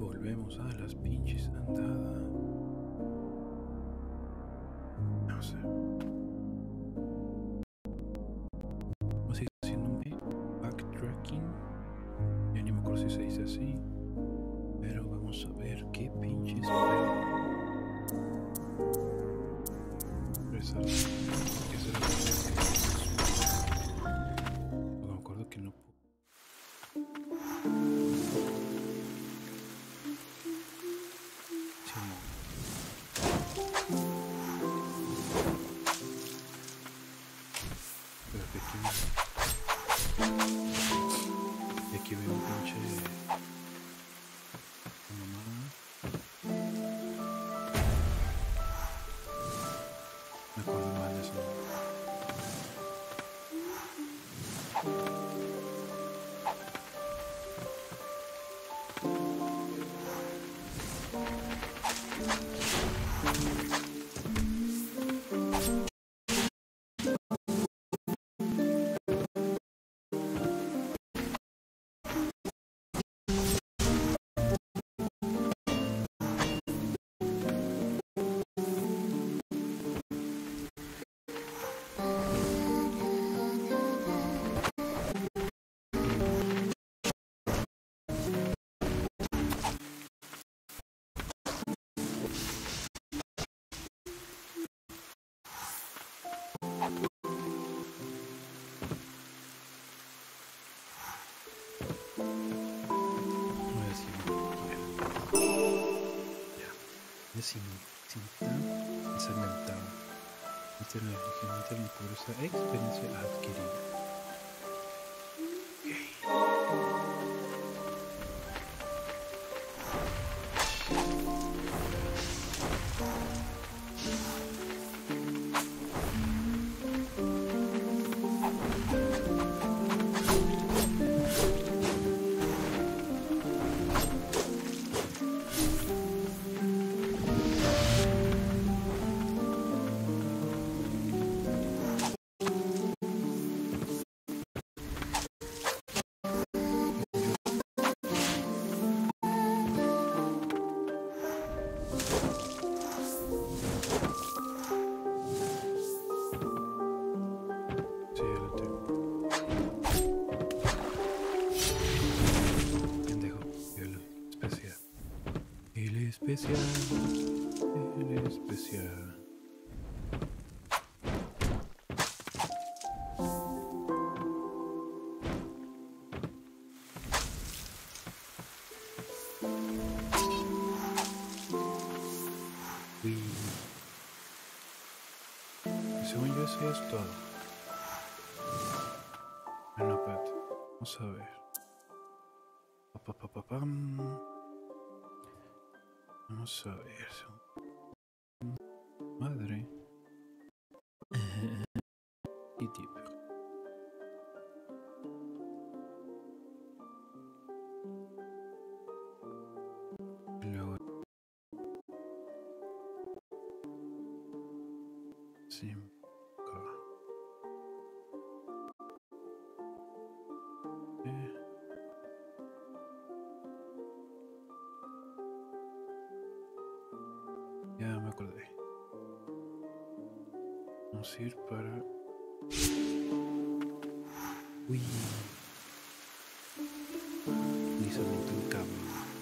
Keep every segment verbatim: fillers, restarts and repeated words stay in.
volvemos a las pinches andadas. No sé. Vamos a ir haciendo un backtracking. Ya ni me acuerdo si se dice así. Pero vamos a ver qué pinches puedo. Regresar. ¿Qué será? Porque me acuerdo que no puedo. Pero que aquí y aquí veo un pinche mamá. Me acuerdo mal de eso. Sin, sin tan ensangrentado. Esta es la ligeramente la impureza experiencia adquirida. Especial, el especial. Uy. Según yo eso es todo. Bueno, espérate. Vamos a ver. Pa, pa, pa, pa, pam. Vamos a ver. Madre. Y tipo. Luego. cinco. Eh. Ya me acordé. Vamos a ir para... Uy. Ni se metió un cable.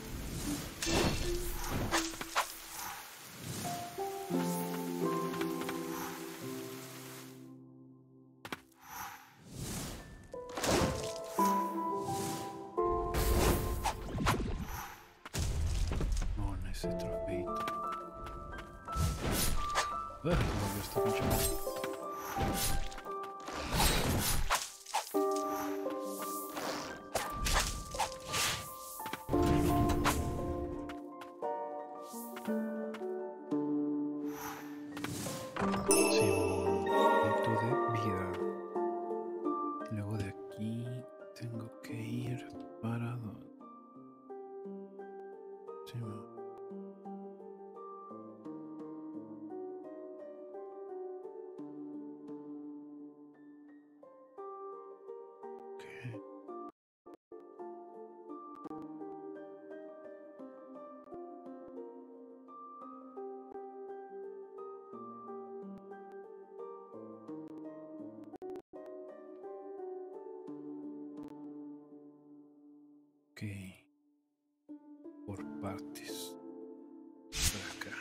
Oh, no, ese trofeito. Ah, no, ya está mucho más. Ok. Por partes. Por acá.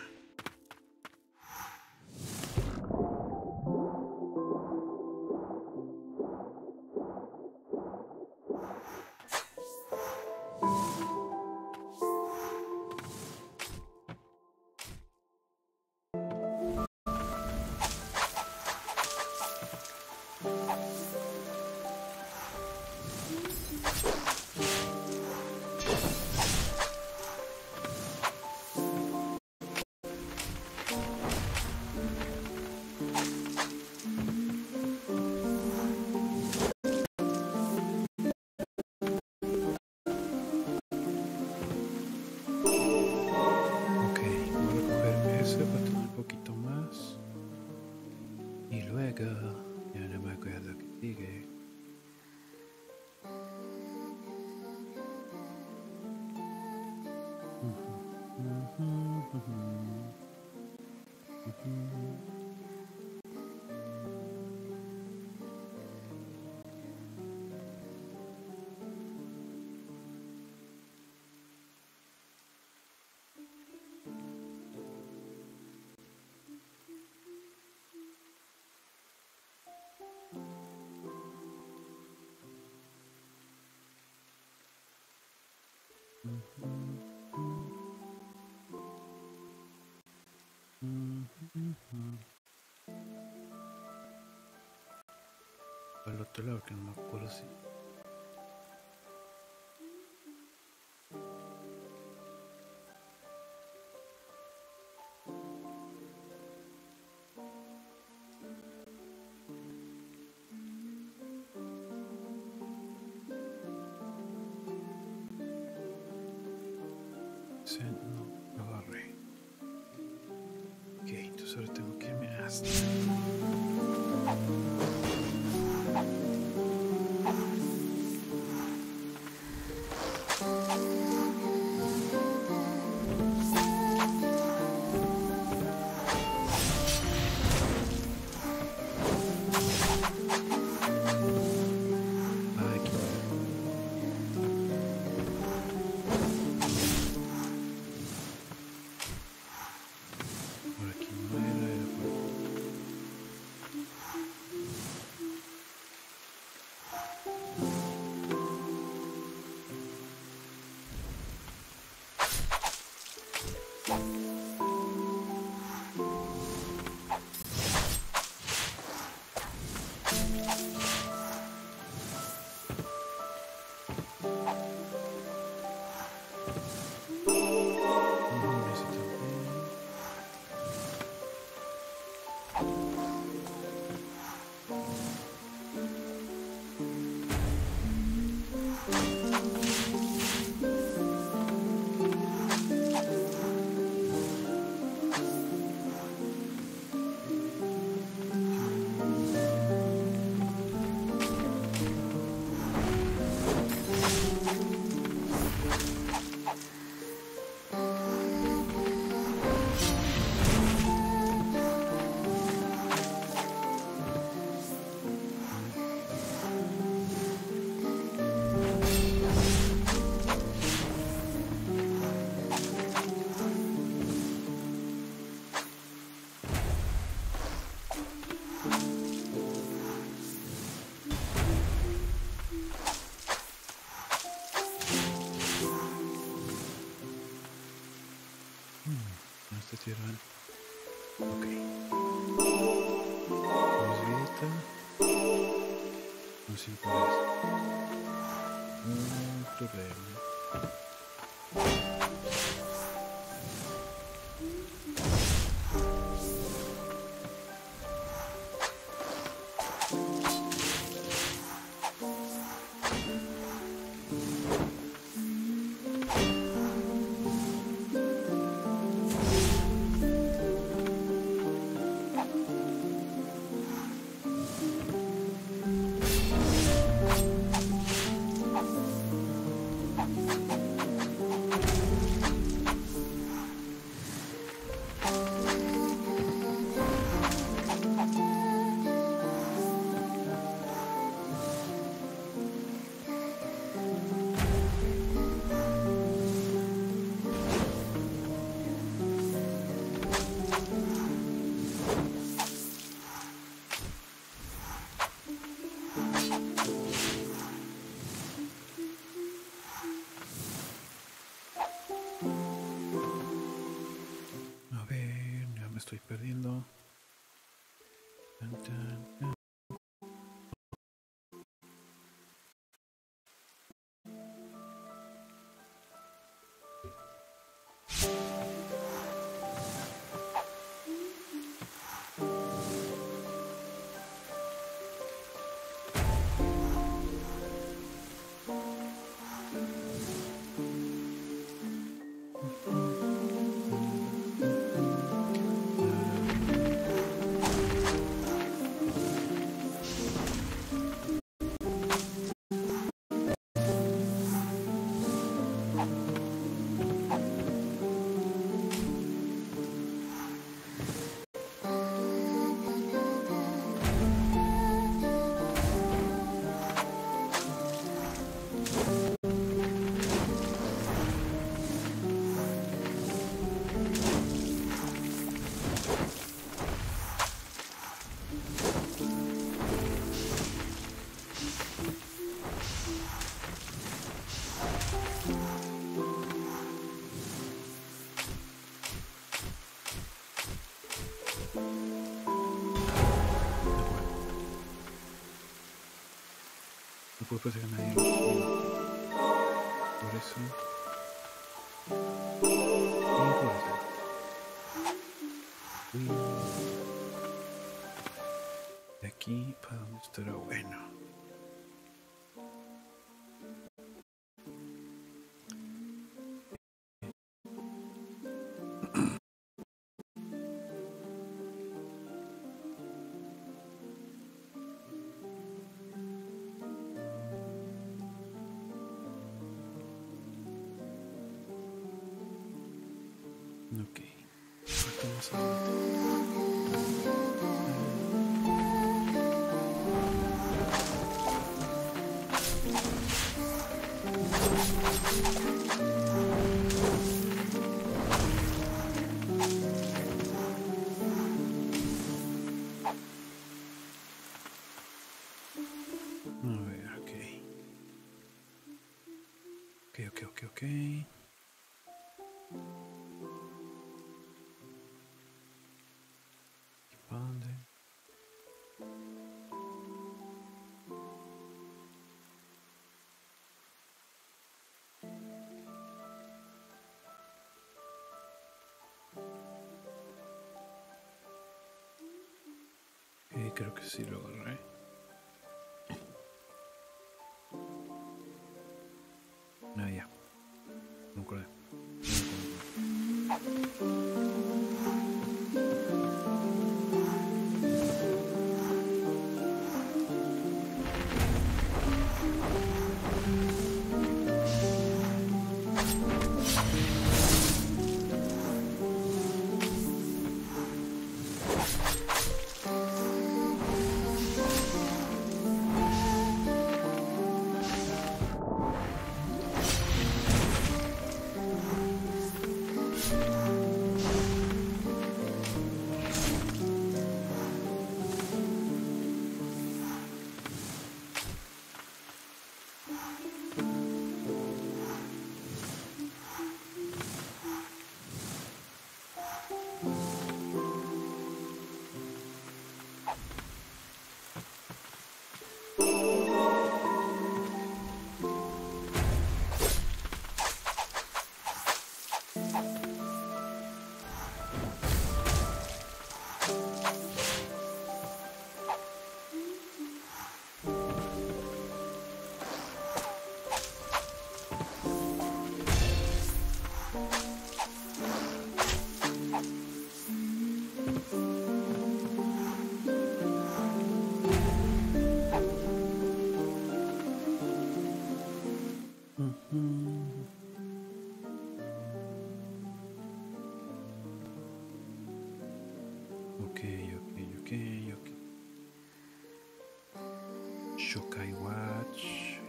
Ya no me acuerdo que sigue. Al otro lado que no me acuerdo si se no lo agarré. Ok, entonces ahora tengo que irme hasta ok. Dos vistas. Un cinco Un problema. estoy perdiendo. Tan, tan, tan. Puede pasar a nadie por eso y por eso y de aquí para donde estará bueno. Ok, faltamos a... A ver, ok. Ok, ok, ok, ok. Expande. Ok, creo que sí lo agarré. Ah, ya. No acordé. Ok, ok, ok, ok. Shokai Watch.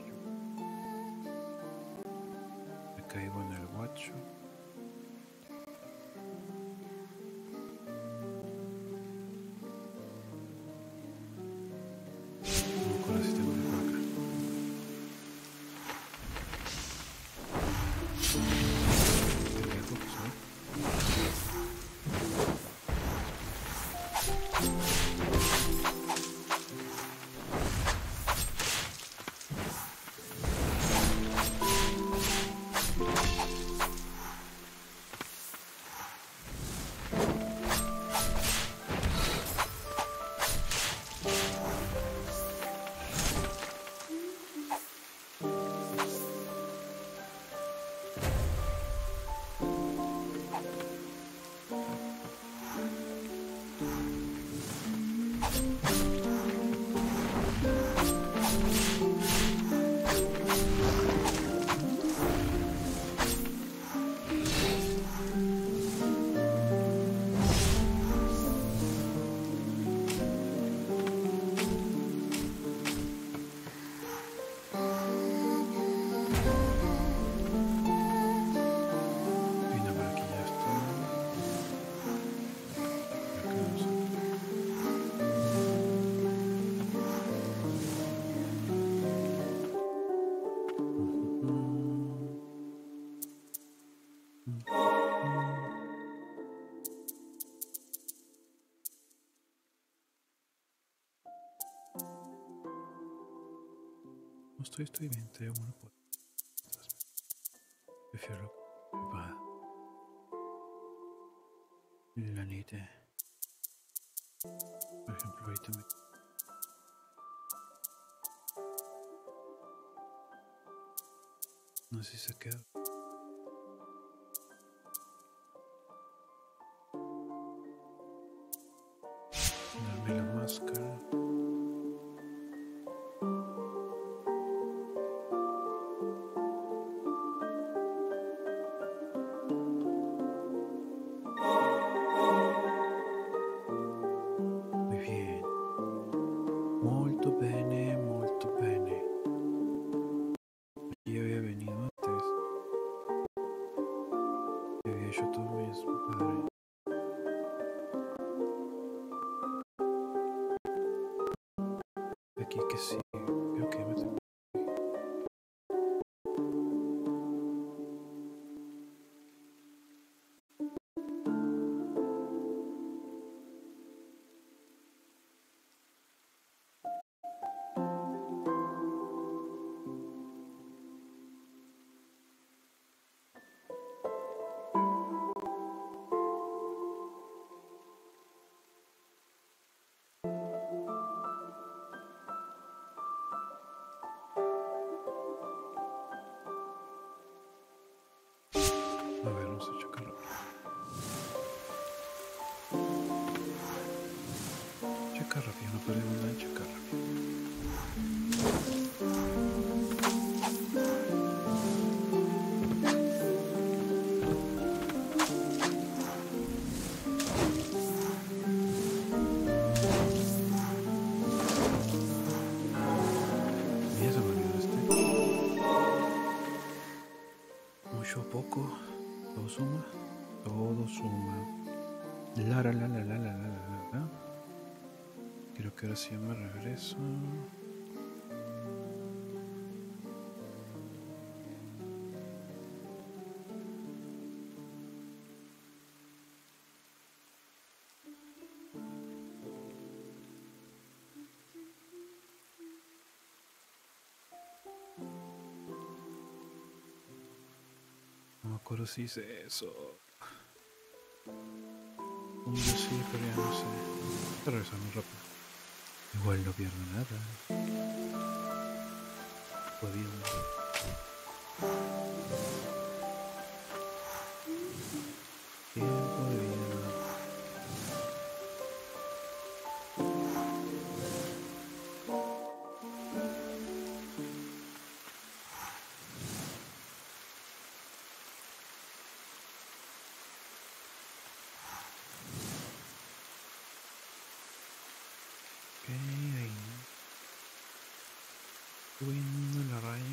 Me caigo en el guacho. No con el sistema de por acá. ¿Qué lejos soy? No estoy, estoy bien, te digo, bueno, pues. Prefiero va. La neta. Por ejemplo, ahorita me. No sé si se queda. Ponerme la máscara. Molto bene, molto bene. Yo había venido antes. Y había hecho todo mismo, padre. Aquí que sí, creo que me tengo. A ver, vamos a checar rápido. Checar rápido, no perdemos nada en checar rápido. Ya se me olvidó este. Mucho o poco. Todo suma. Todo suma. La la la la la la la la la. Creo que ahora sí me regreso. No me acuerdo si hice eso. Un día sí, pero ya no sé. Pero eso muy rápido. Igual no pierdo nada. Jodido. Tiempo de vida. Ok, ahí. Subiendo la raya.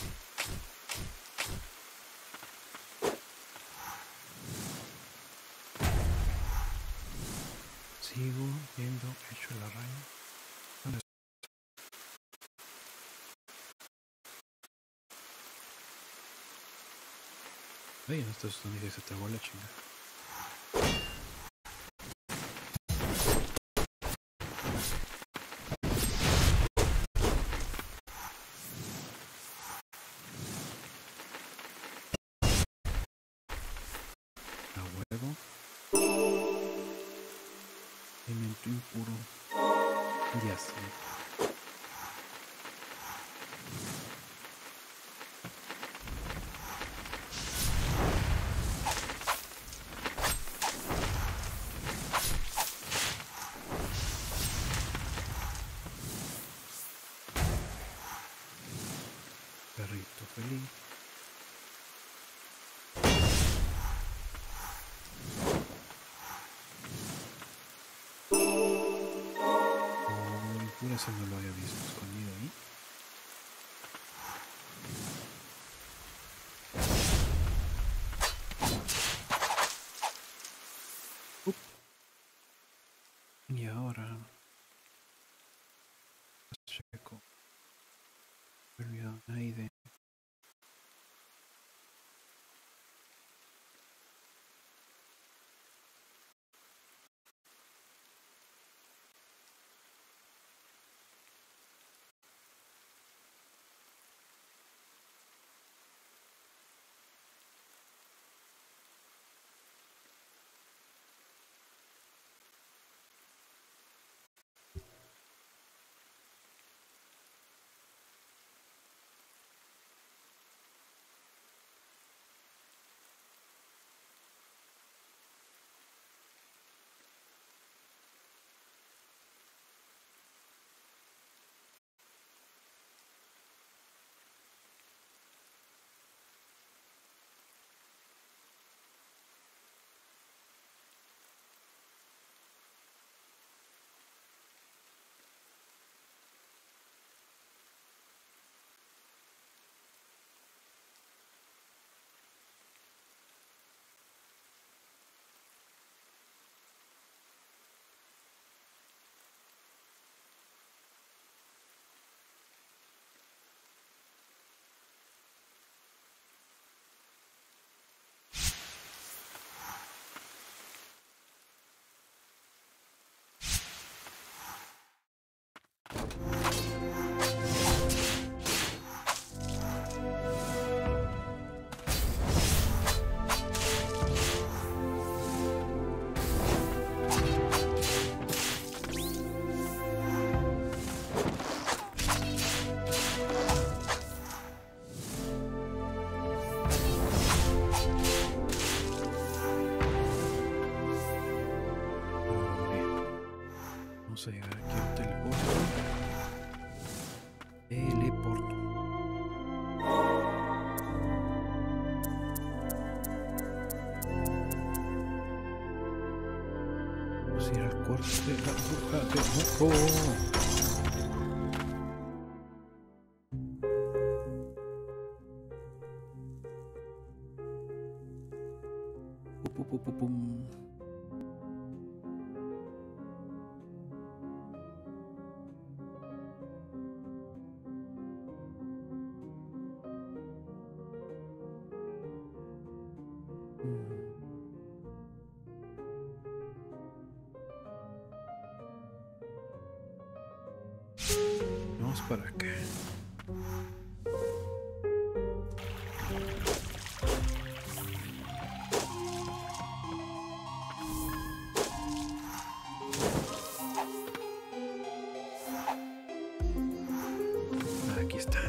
Sigo viendo hecho la raya. ¿Dónde está? Ay, no estás donde que se trabó la chingada. Elemento impuro y así. Ese no lo había visto escondido ahí. Up. Y ahora checo. Me he olvidado ahí de vamos a llegar aquí al teleporto. Teleporto. Vamos a ir al cuarto de la bruja de Moco. Pum, pum, pum, pum. Vamos para acá. Aquí está.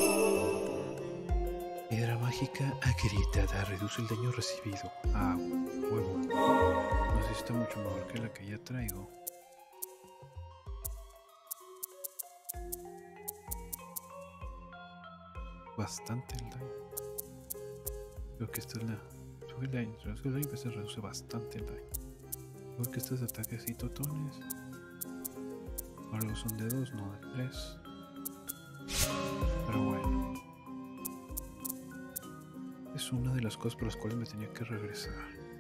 Piedra mágica agrietada reduce el daño recibido. Ah, huevo. No sé si está mucho mejor que la que ya traigo. Bastante el daño. Creo que esta es la. Sube el daño, sube el daño, pero se reduce bastante el daño. Creo que estos ataques y totones. Algo son de dos, no de tres. Pero bueno. Es una de las cosas por las cuales me tenía que regresar.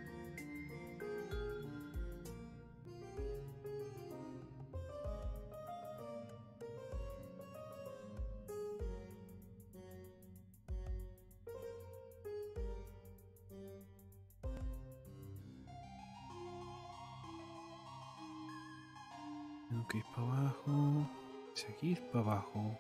Tengo que ir para abajo, seguir para abajo.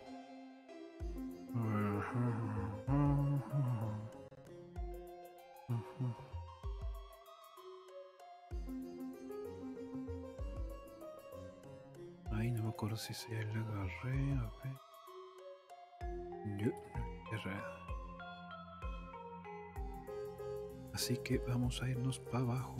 Ay, no me acuerdo si se le agarré, a ver. Yo, agarré. Así que vamos a irnos para abajo.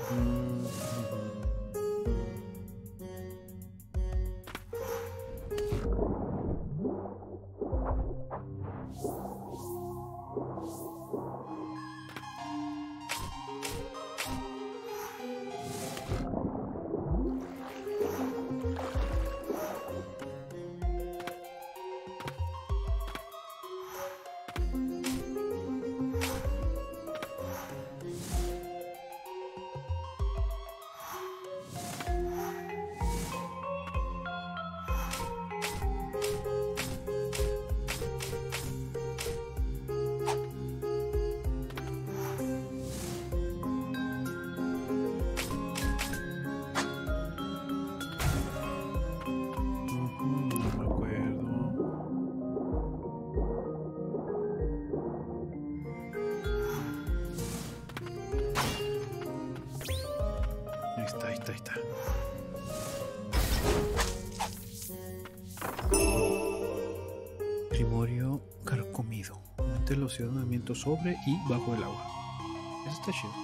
Erosionamiento sobre y bajo el agua. Eso está chido.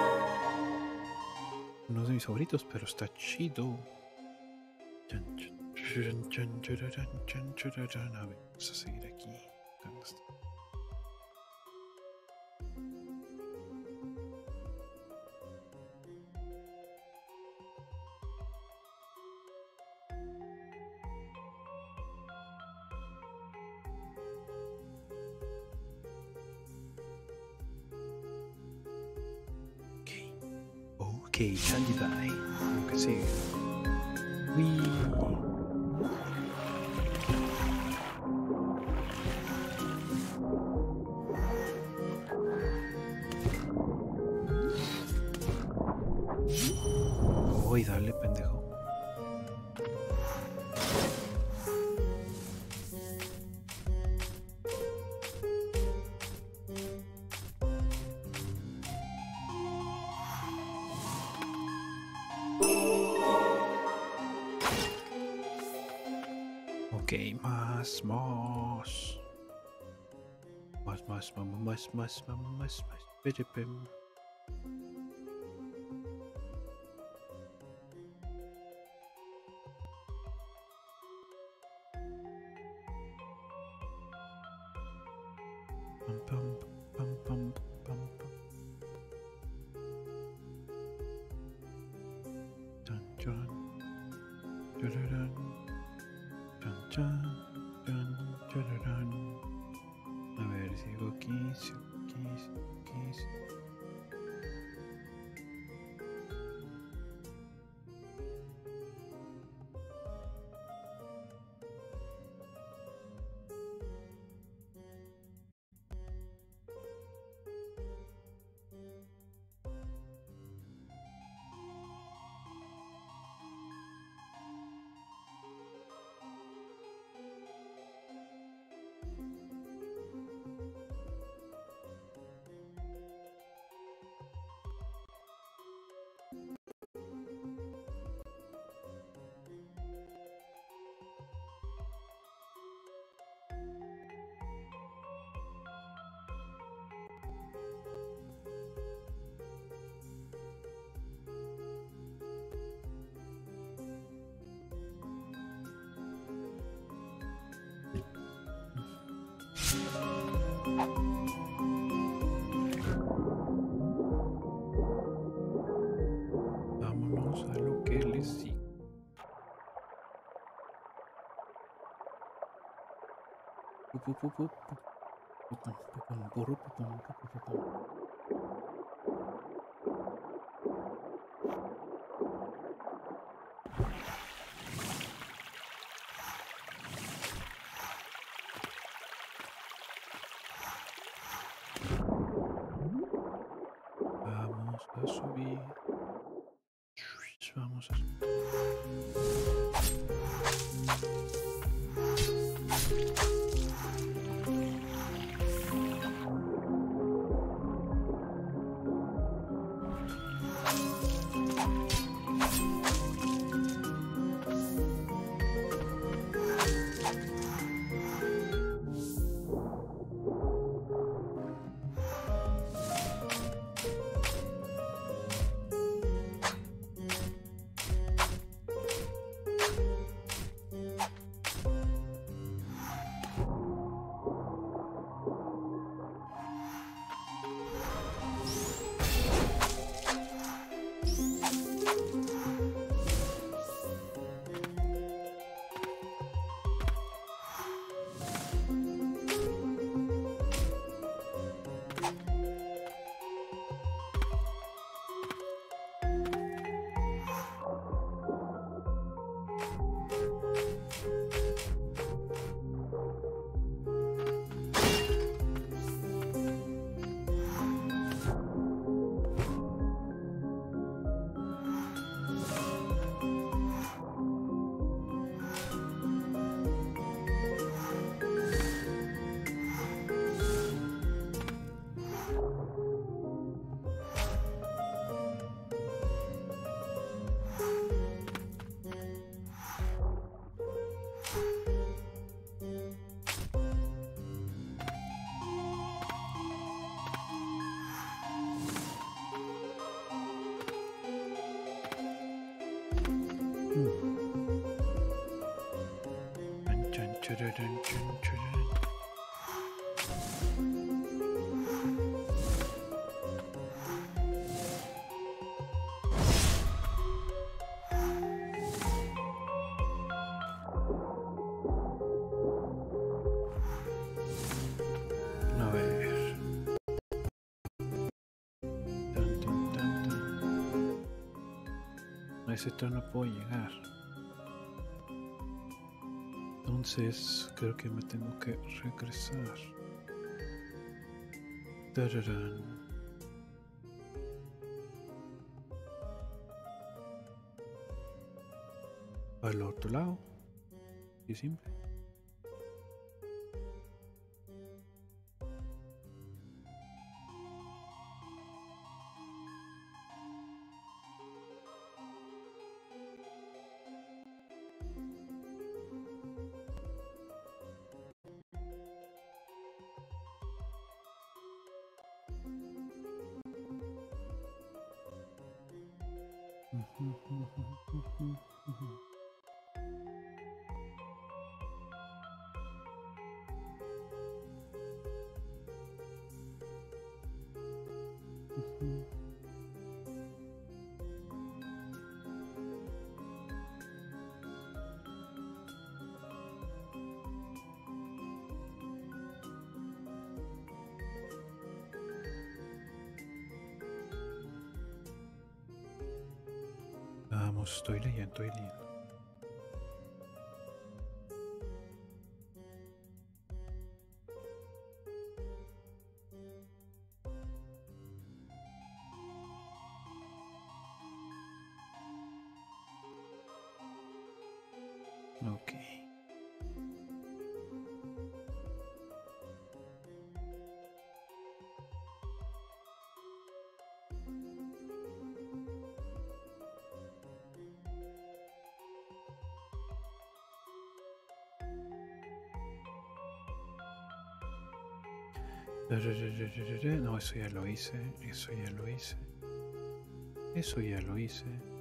No es de mis favoritos, pero está chido. A ver, vamos a seguir aquí. ¿Dónde está? Ok, Candy Die. Lo que sigue. Uy. Uy, dale, pendejo. Ok, más, más. Más, más, más, más, más, más, más, más. Perepem. Pam, pam, pam, pam, pam, pam. Chan, chan. Chararan. Chan, chan, chan, chararan. A ver, sigo aquí, sigo aquí, sigo aquí, sigo aquí. Vámonos a lo que les sigue. Pu, pu, pu, pu, pu. Pupum, pupum, puru, pupum, pupum, pupum. Vamos a subir. Vamos a subir. Chan, chararán, chan, chararán. A ver. Tan, tan, tan, tan. A ese tono no puedo llegar. Entonces creo que me tengo que regresar. Tararán. Al otro lado. Y simple. Vamos, estoy leyendo, estoy leyendo. Ok. No, eso ya lo hice, eso ya lo hice. Eso ya lo hice.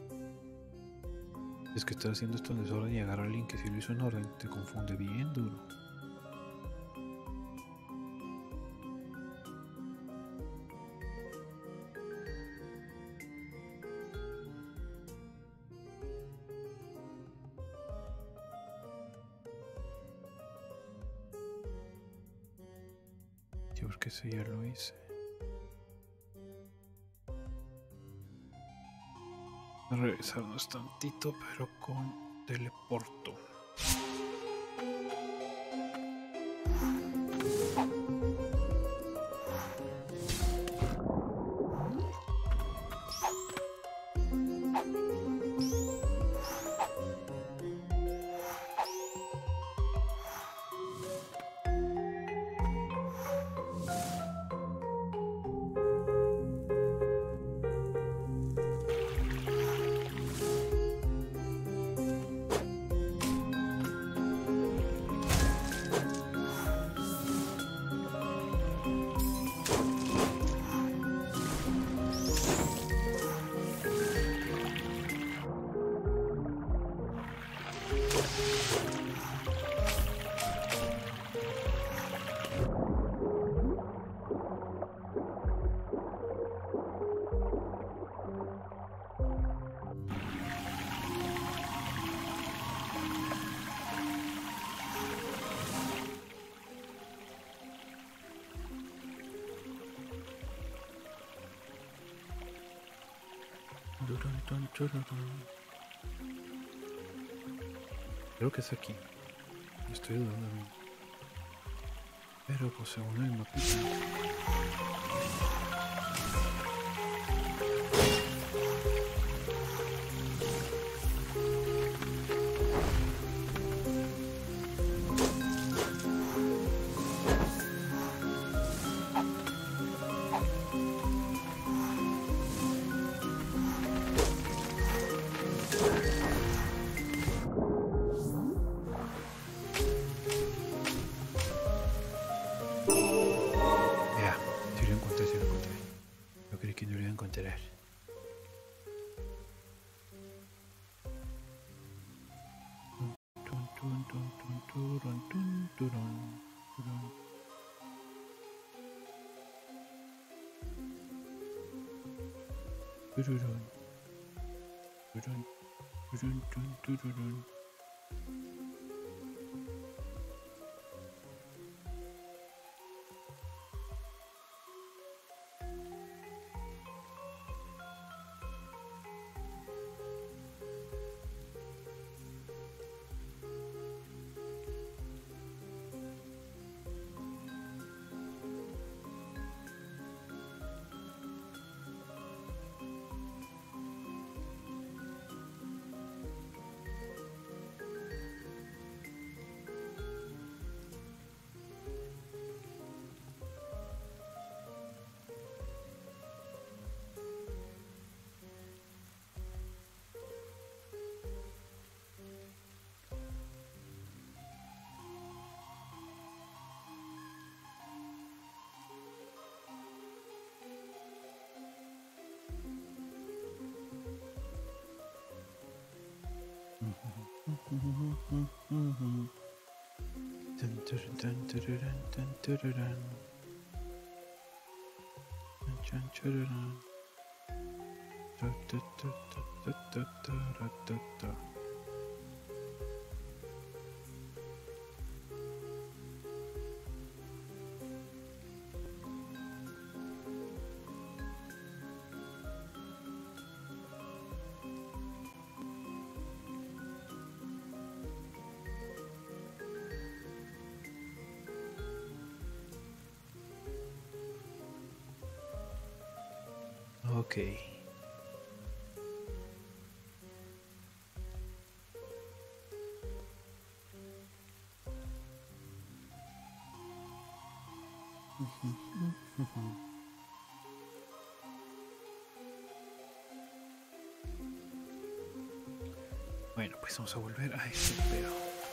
Es que estar haciendo esto en desorden y agarrar a alguien que si lo hizo en orden te confunde bien duro. Yo porque eso ya lo hice. Voy a regresarnos tantito, pero con teleporto. Creo que es aquí. Estoy dudando. Pero pues según el mapita. Ya, sí lo encontré, sí lo encontré. Tururún, tururún, tururún, tururún, tururún. Dun, dun, dun, tururun, dun, tururun. Dun, dun, tururun. Du, du, du, du, du, du, du, du, du. Okay. Bueno, pues vamos a volver a este pedo.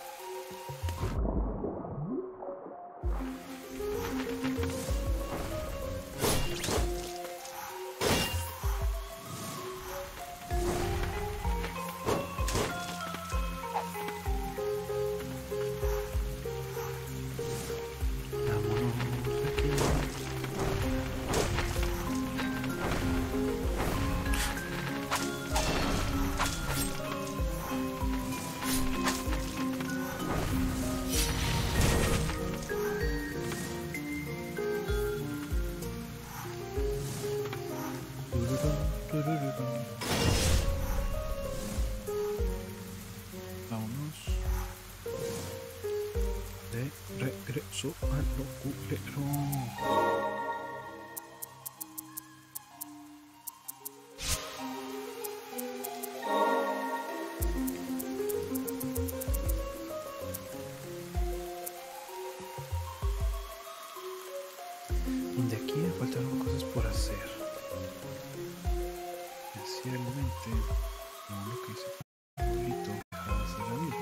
Vámonos de regreso al culero. Y de aquí me faltaron cosas por hacer. Especialmente como lo que hice favorito dejadas de la vida.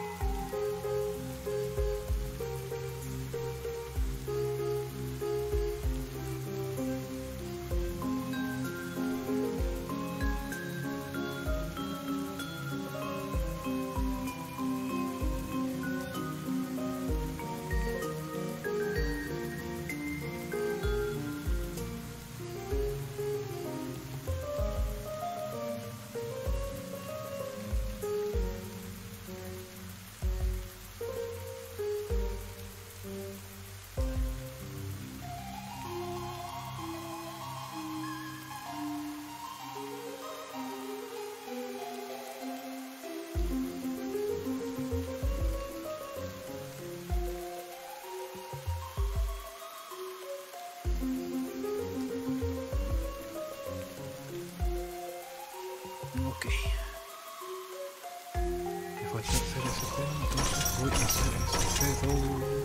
Ok. Me falta hacer ese pedo, entonces voy a hacer ese pedo.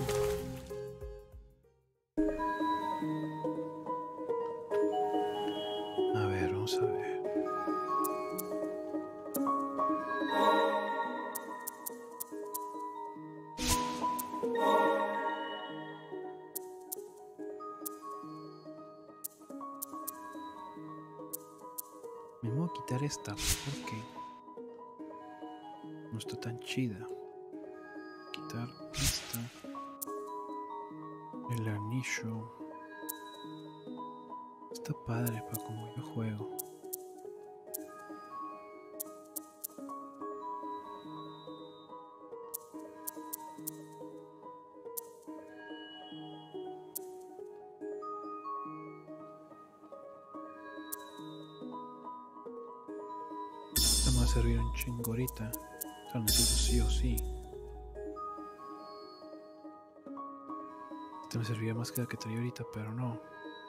A ver, vamos a ver. Me voy a quitar esta porque no está tan chida. Quitar esta. El anillo. Está padre para como yo juego. a servir un chingo ahorita. Lo necesito sí o sí. Este me serviría más que la que traía ahorita, pero no.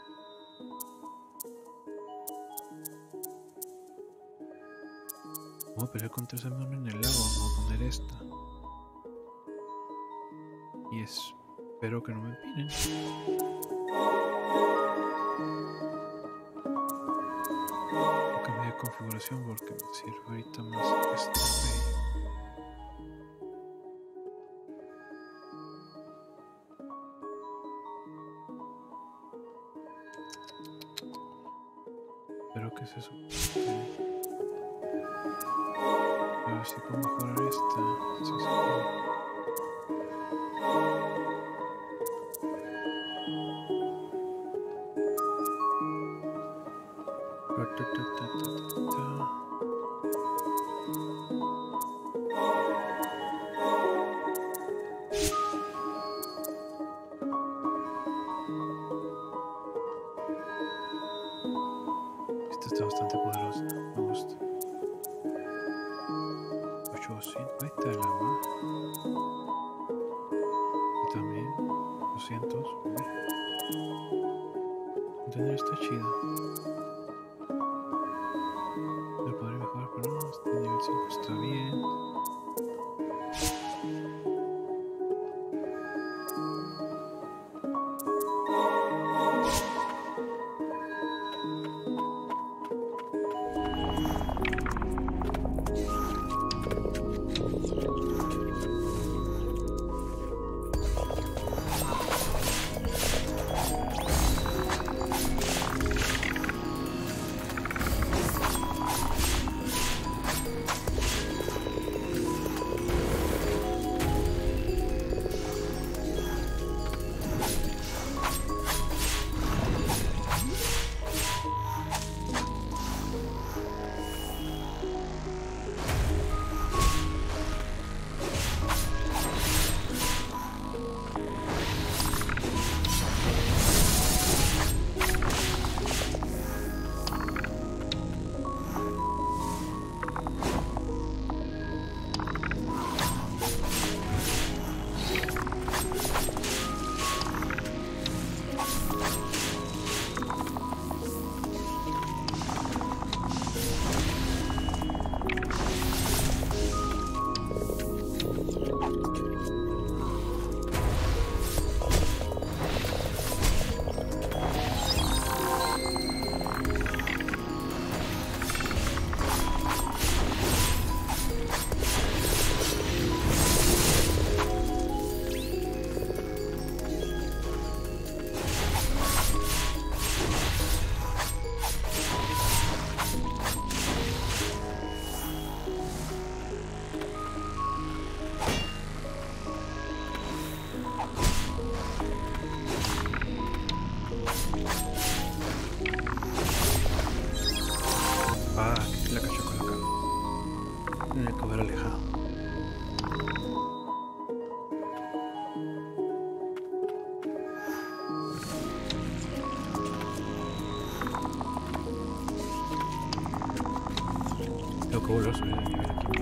Vamos a pelear contra ese mono en el lago. Vamos a poner esta. Y espero que no me empinen. Voy a cambiar de configuración porque me sirve ahorita más esta. Pero qué es eso. A ver si puedo mejorar esta. Sí, sí, esta está bastante poderosa, me gusta. ochocientos, ahí está la más. Y también doscientos. Tener está chida. Lo podría mejorar, pero no, este nivel cinco está bien. Tengo que volver a subir de nivel aquí.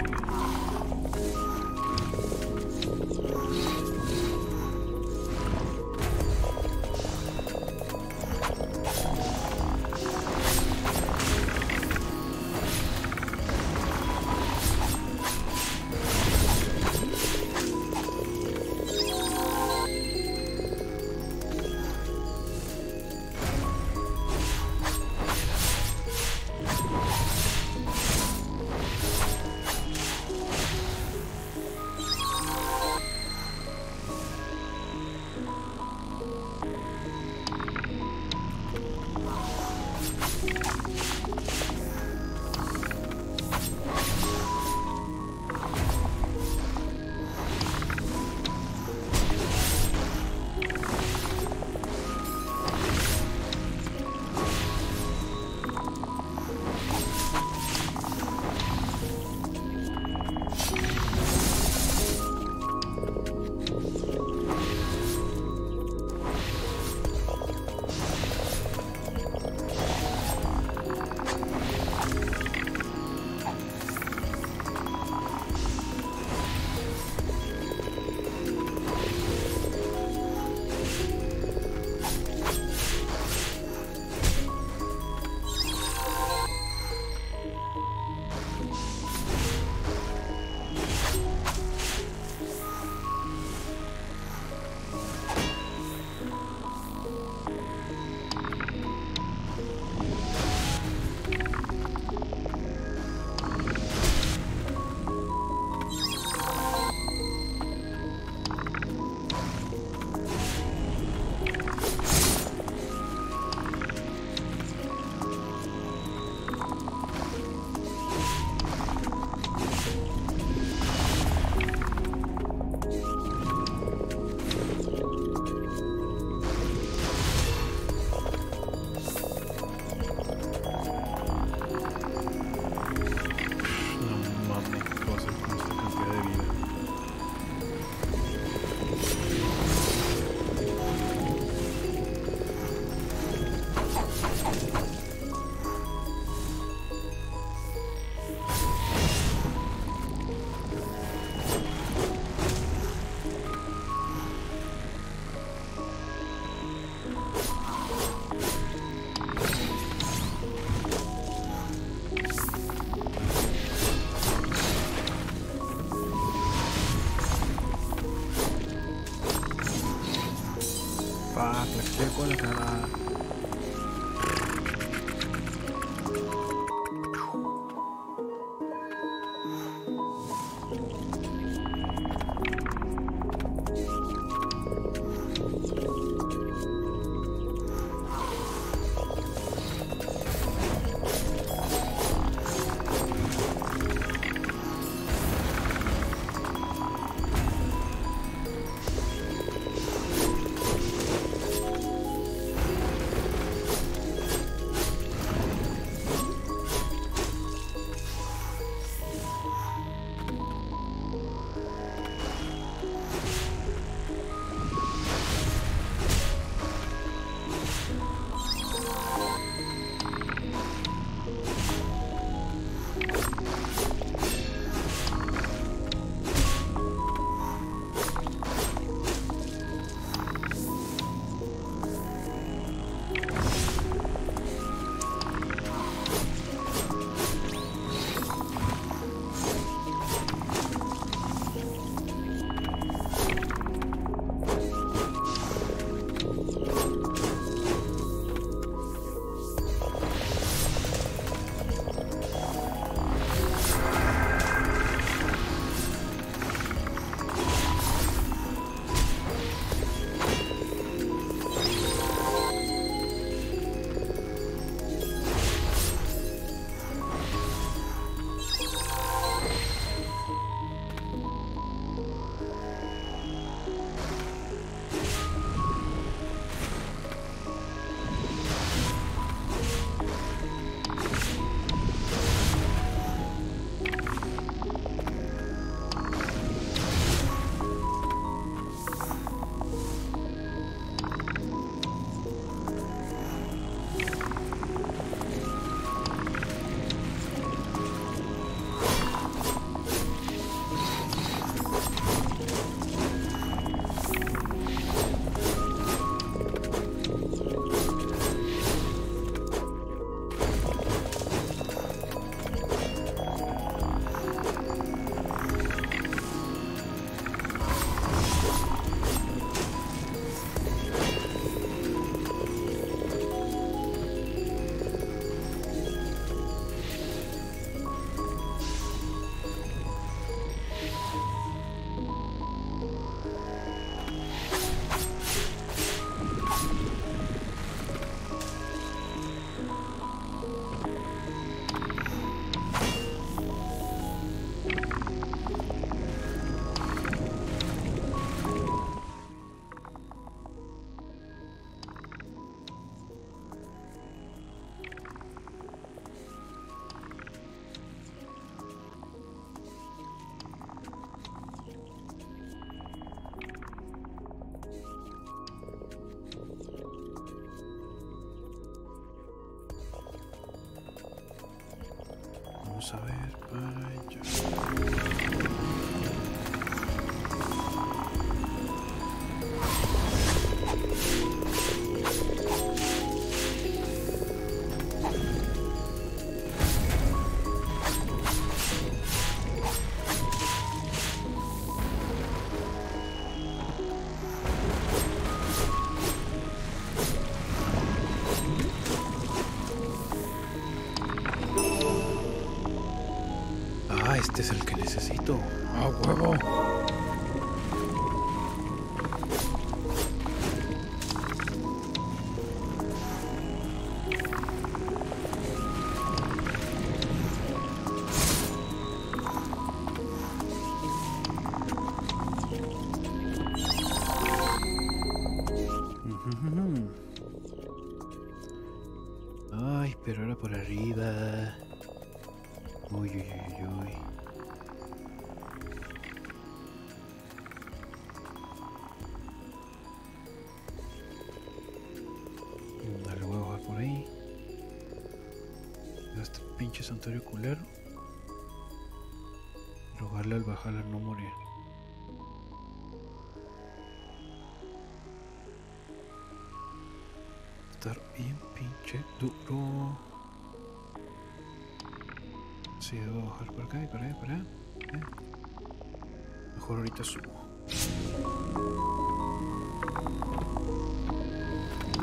seco a la cara. Vamos a ver para allá. Ah, este es el que necesito. ¡A huevo! Ay, pero era por arriba. Uy, uy, uy, uy. Dale, voy a bajar por ahí. Este pinche santuario culero. Rogarle al bajar a no morir. Estar bien pinche duro. Sí, debo bajar por acá y por allá, por allá. ¿Eh? Mejor ahorita subo.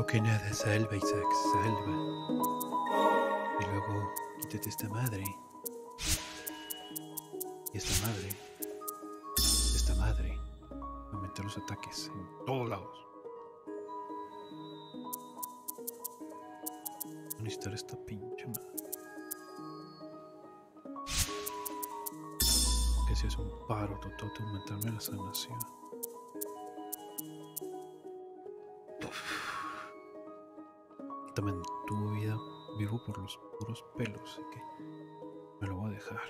que nada, salva, Isaac, salva. Y luego quítate esta madre. Y esta madre. Esta madre. Aumentar los ataques en todos lados. Voy a necesitar esta pinche madre. Que si es un paro total de aumentarme la sanación. También tu vida vivo por los puros pelos, así que me lo voy a dejar.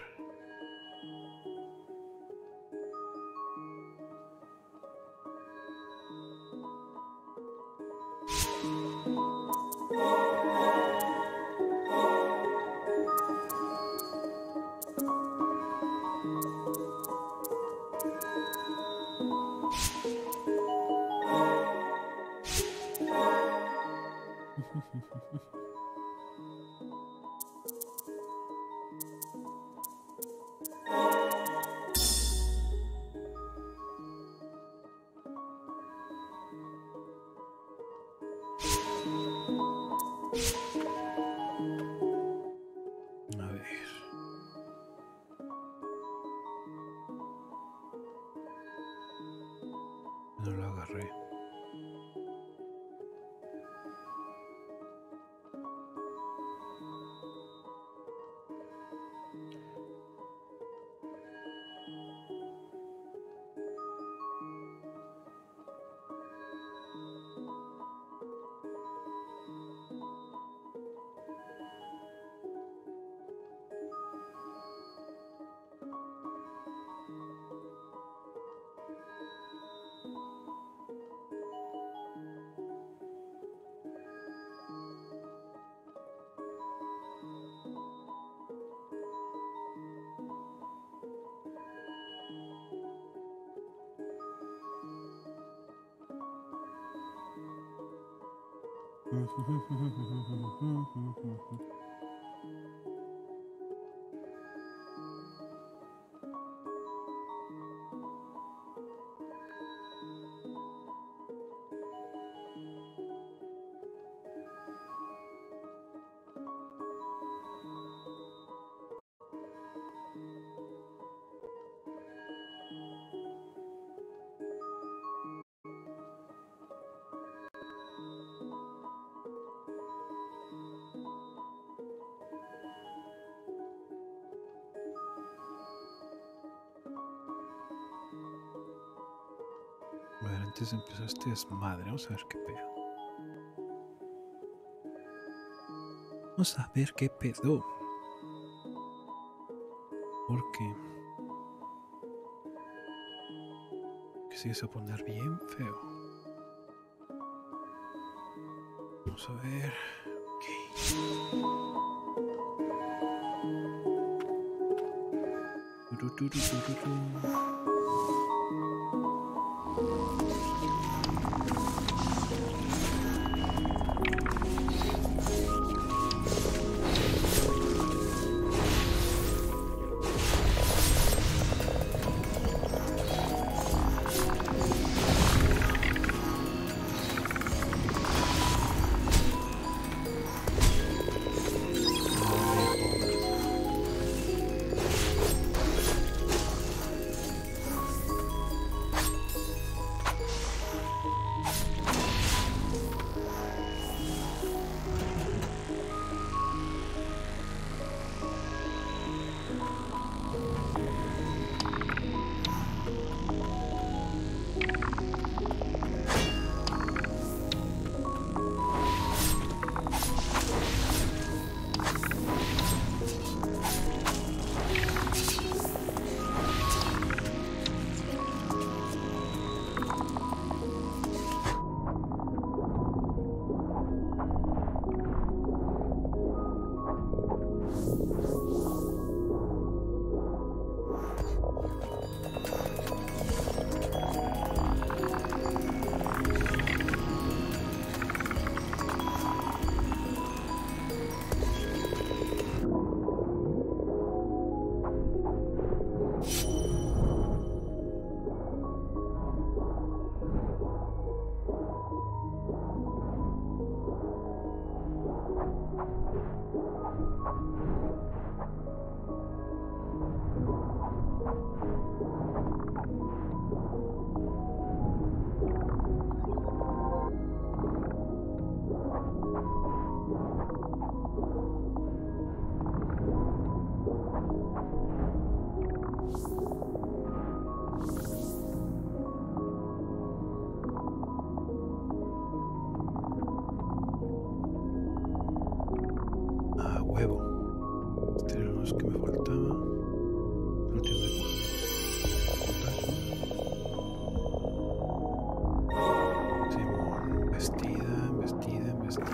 No lo agarré. A ver, antes de empezar este desmadre, vamos a ver qué pedo. Vamos a ver qué pedo. Porque que se va a poner bien feo. Vamos a ver. Ok. Turu, turu, turu, turu. Ah, huevo. Este era los que me faltaba. No tengo de Simón, vestida, vestida, vestida.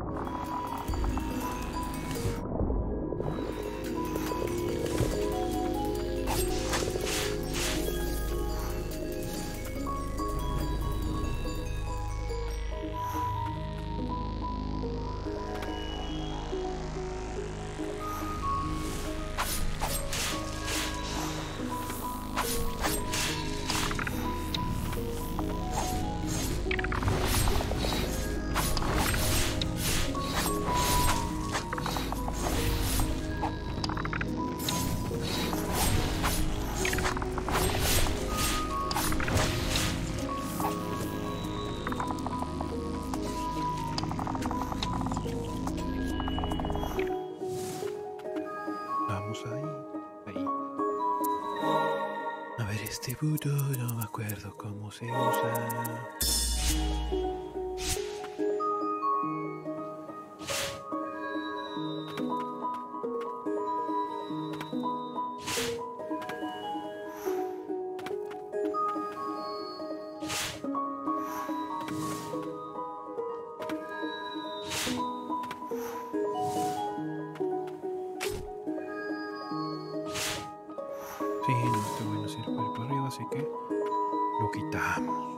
Vamos ahí, ahí. A ver, este budo no me acuerdo cómo se usa. Sí, no está bueno hacer para ir para arriba, así que lo quitamos.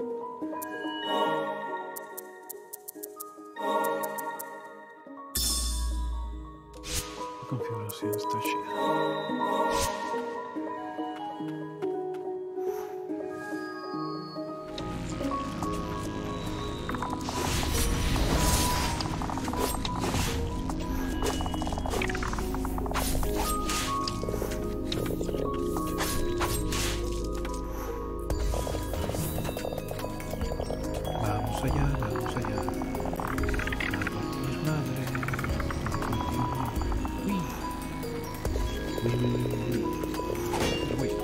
La configuración está chida. Vamos allá, vamos allá. A partir madre. Uy. Uy, uy, uy, uy. Uy.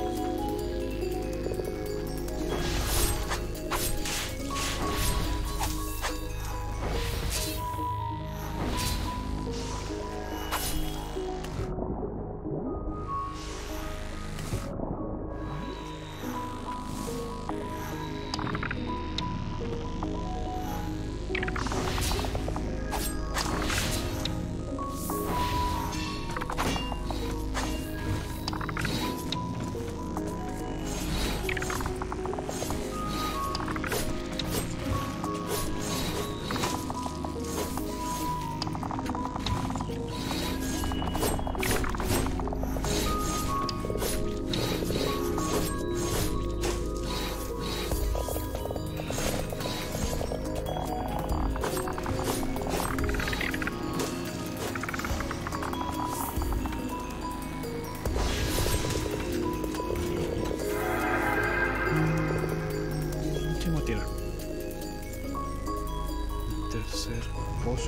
Última tierra. Tercer pozo.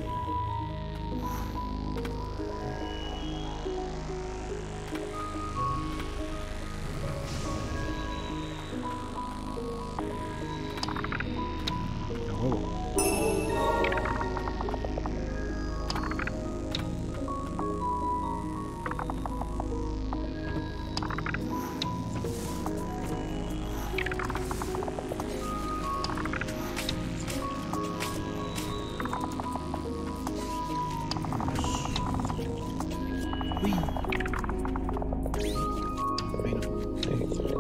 De huevo. Uy. Ahí no. Sí.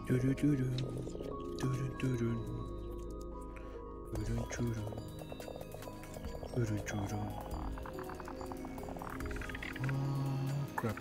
Turun, turun, turun, turun. Turun, turun. Turun, turun. Oh, crap.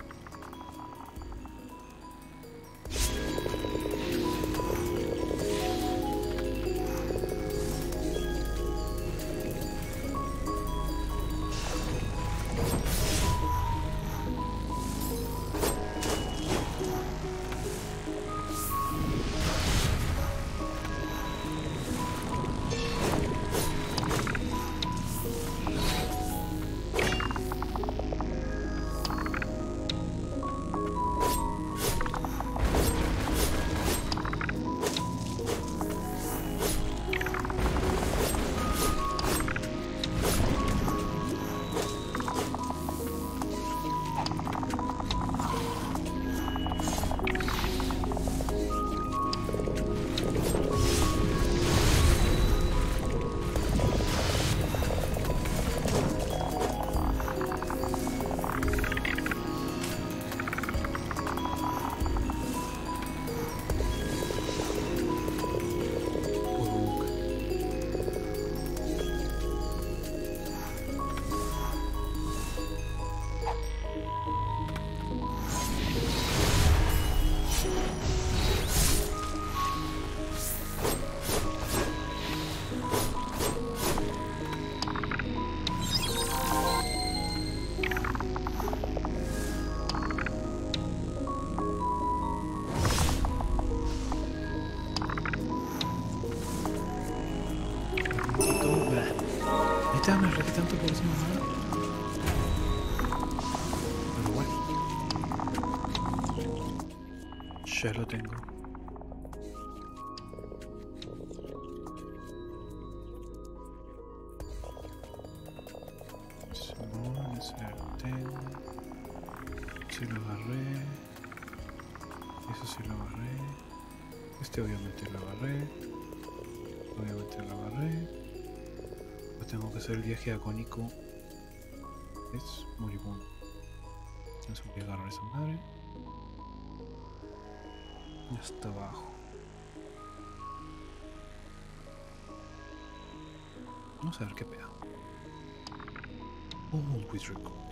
Me arreglé tanto por esa mamada. Pero bueno. Ya lo tengo. Simón, ese lo tengo. Se lo agarré. Eso sí lo agarré. Este obviamente lo agarré. Obviamente lo agarré. Tengo que hacer el viaje agónico. Es moribundo. Entonces voy a agarrar esa madre. Y hasta abajo. Vamos a ver qué pega. Always record.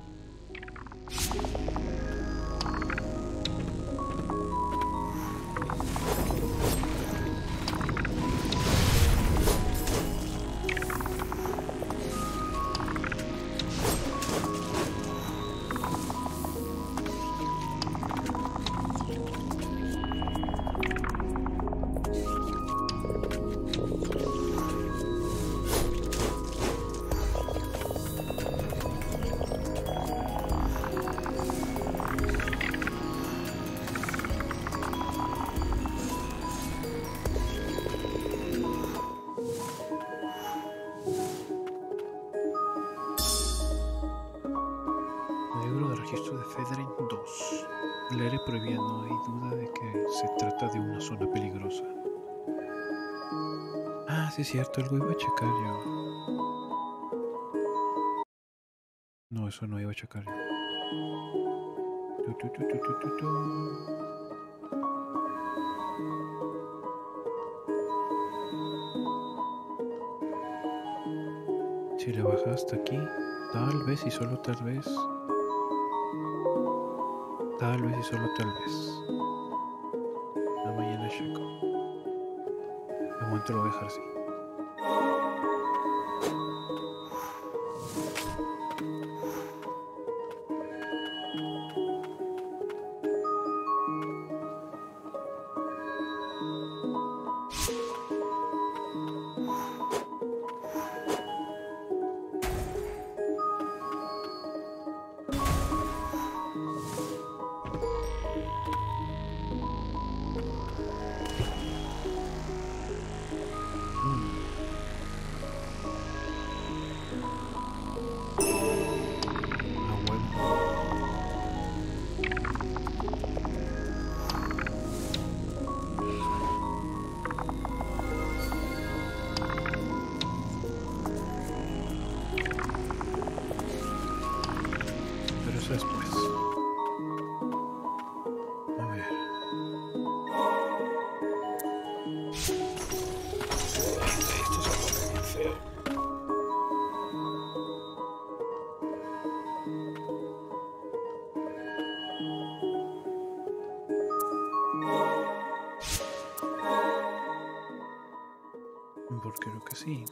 Registro de Fedrin dos. El área prohibida, no hay duda de que se trata de una zona peligrosa. Ah, sí es cierto, algo iba a checar yo. No, eso no iba a checar yo. Tu, tu, tu, tu, tu, tu, tu. Si le bajas hasta aquí, tal vez y solo tal vez. Tal vez y solo tal vez. La mañana checo. De momento lo voy a dejar así. Después. A ver. creo que sí.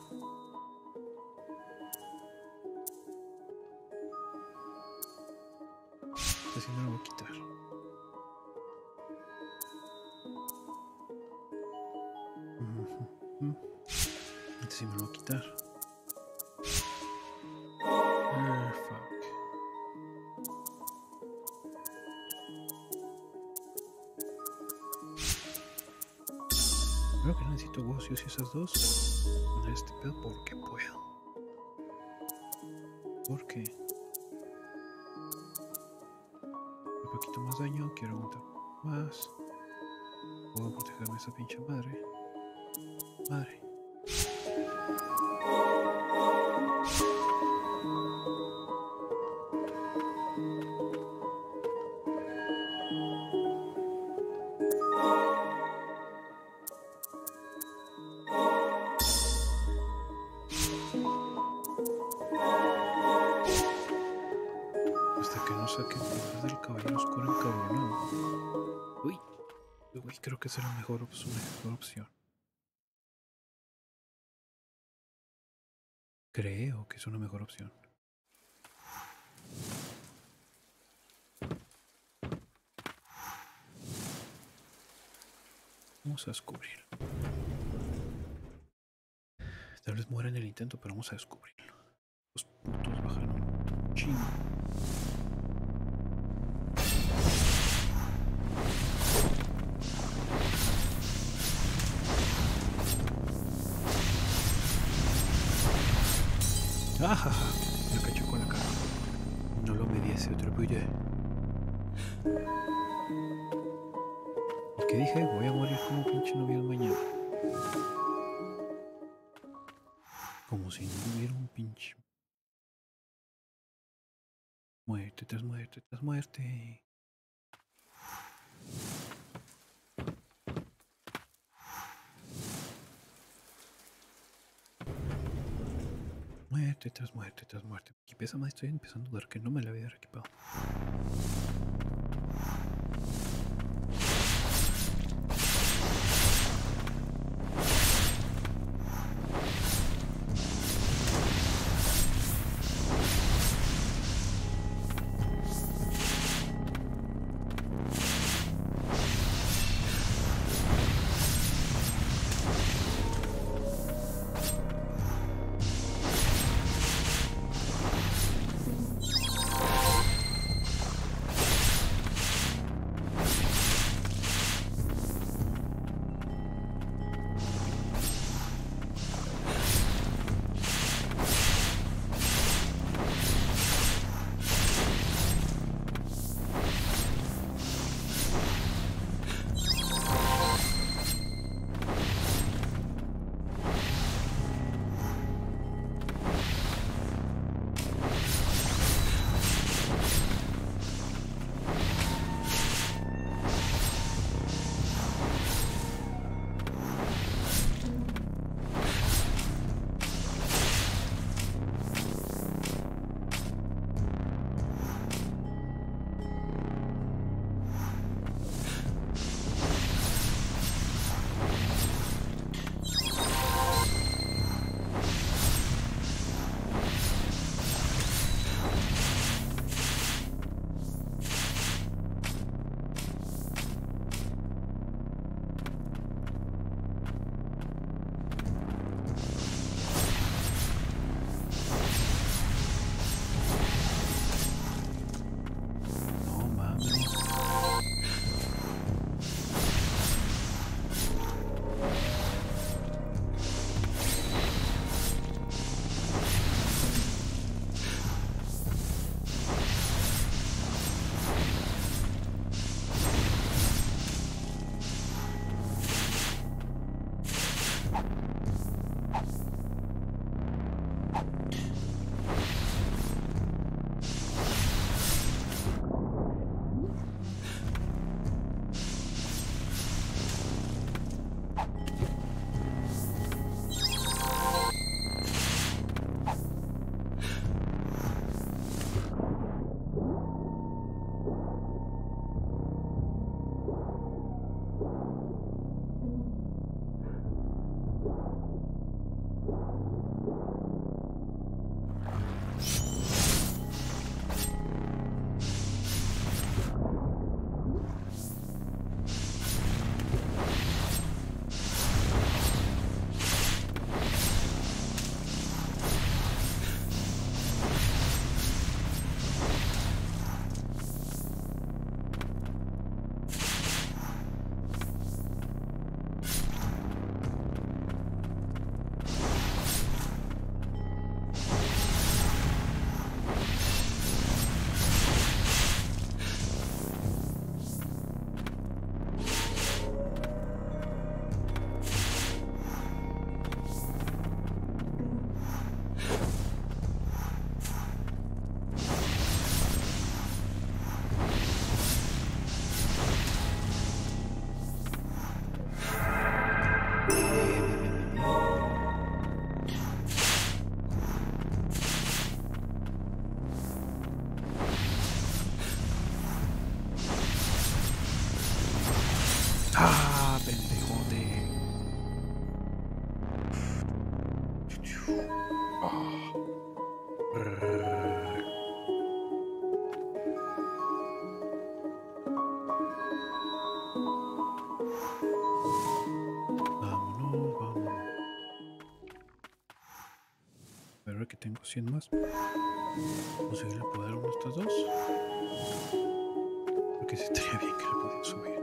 Así me lo voy a quitar. Uh-huh. Este sí me lo voy a quitar. Ah, fuck. Creo que necesito huesos y esas dos. Poner este pedo porque puedo. Porque un poquito más daño, quiero aguantar más. Puedo protegerme a esa pinche madre. Madre. Hasta que no saquen cosas del caballero oscuro encabronado. Uy, uy, creo que esa es la mejor, op mejor opción. Creo que es una mejor opción. Vamos a descubrirlo. Tal vez muera en el intento, pero vamos a descubrirlo. Los putos bajan un chingo. ¡Ajaja! Me cachó con la cara. No lo medí ese otro puye. ¿Y qué dije? Voy a morir como pinche novio mañana. Como si no hubiera un pinche. Muerte tras muerte tras muerte. Muerte tras muerte tras muerte. Y pesa más, estoy empezando a dudar que no me la había equipado. otros cien más. Conseguir el poder uno de estos dos. Porque sí estaría bien que lo pudiera subir.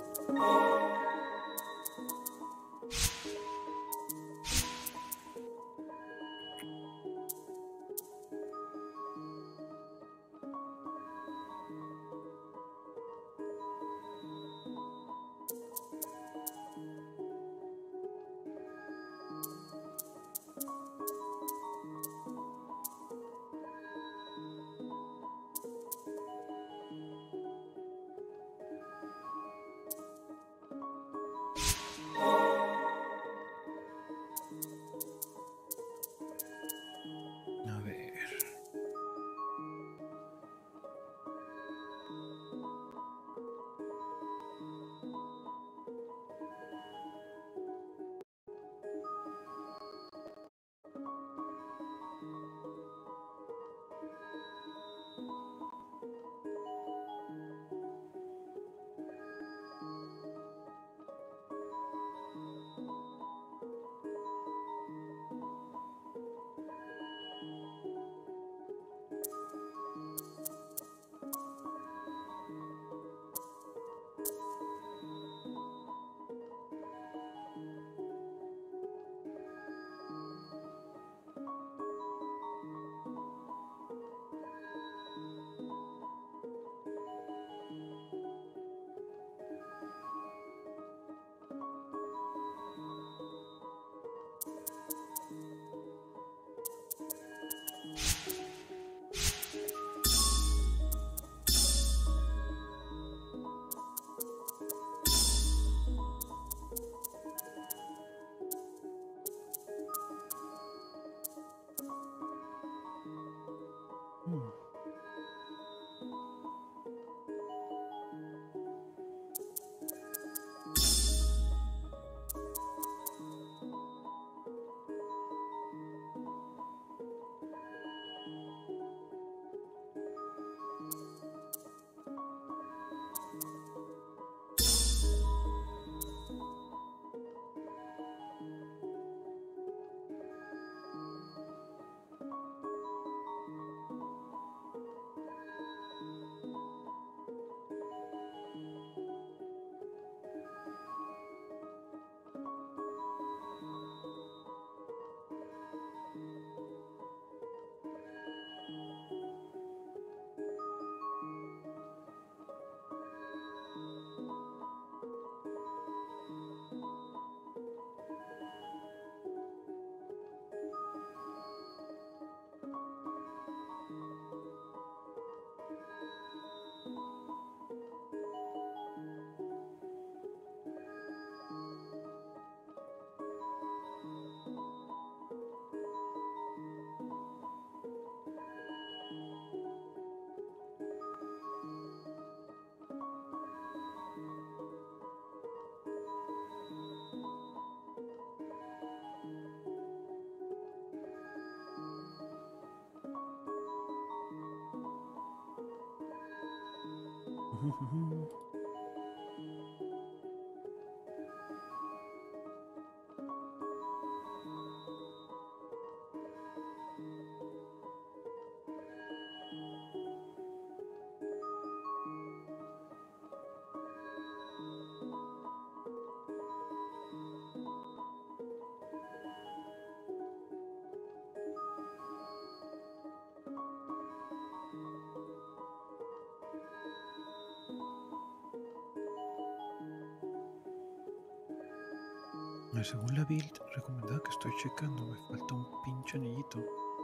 Según la build recomendada que estoy checando, me falta un pinche anillito.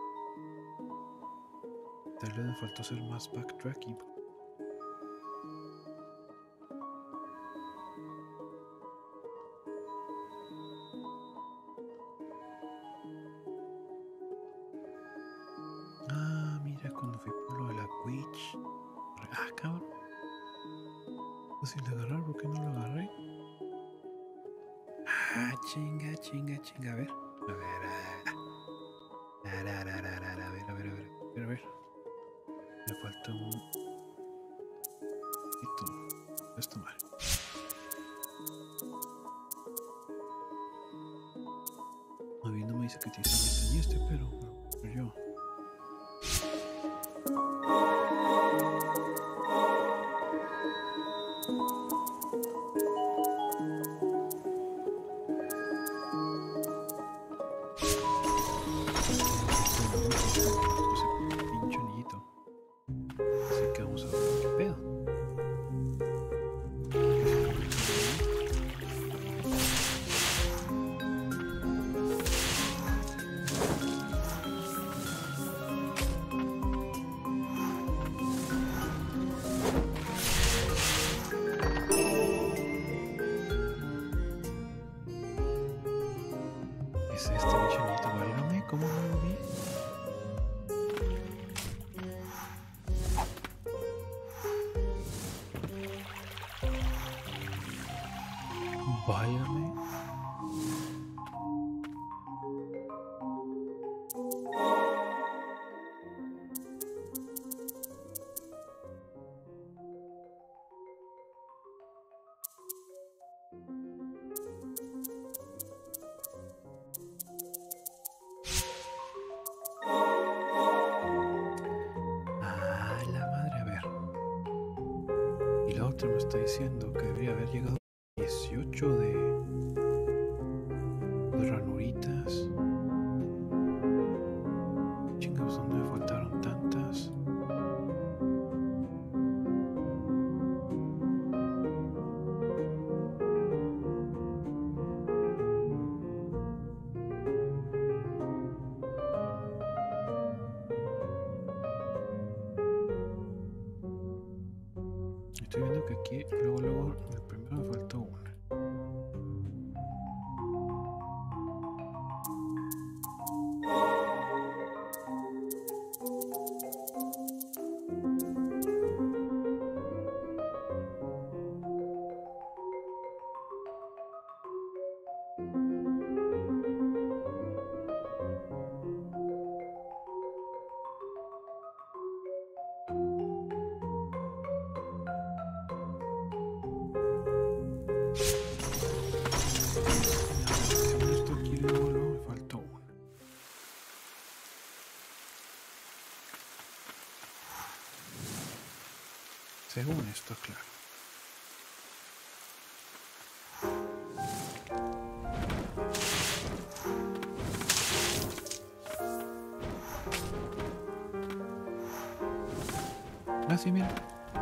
Tal vez me faltó hacer más backtracking. Ah, mira, cuando fui por lo de la witch. Ah, cabrón. Fácil de agarrar, ¿por qué no lo agarré? Ah, chinga, chinga, chinga. A ver. A ver. A, a, a, a, a, a, a ver, a ver, a ver. A ver, a ver. Me falta un. Esto. Esto mal. A mí no me dice que te hice este y este, pero, pero yo. Válgame. Ah, la madre, a ver. Y la otra me está diciendo que debería haber llegado a dieciocho de, de ranuritas. Chingados, ¿dónde me faltaron tantas? Estoy viendo que aquí, luego, luego, el primero me faltó una. Según esto aquí, luego, luego me faltó una. Según esto, claro. Ah, sí, mira.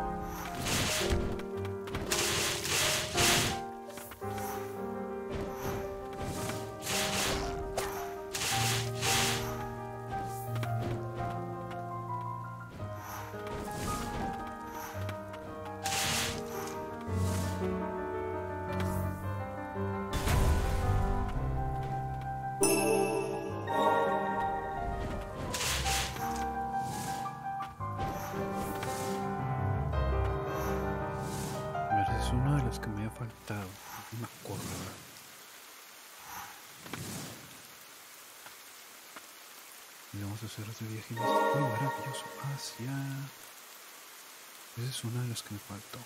A ver, es uno de los que me había faltado. No me acuerdo. Y vamos a hacer otro viaje muy maravilloso hacia... Ese es uno de los que me faltó.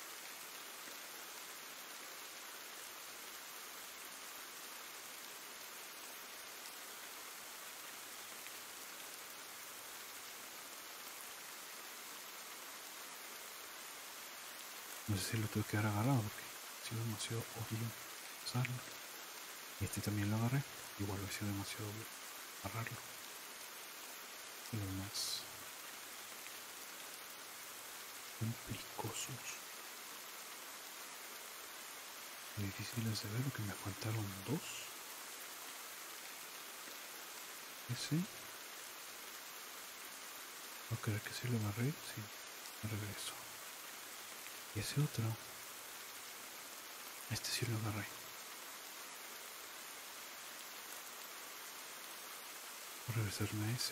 No sé si lo tuve que haber agarrado porque ha sido demasiado obvio usarlo. Y este también lo agarré. Igual ha sido demasiado obvio agarrarlo. Y los más complicosos. Difíciles de ver porque me faltaron dos. Ese. No creo que sí lo agarré. Sí, me regreso. Y ese otro. Este sí lo agarré. Voy a regresarme a ese.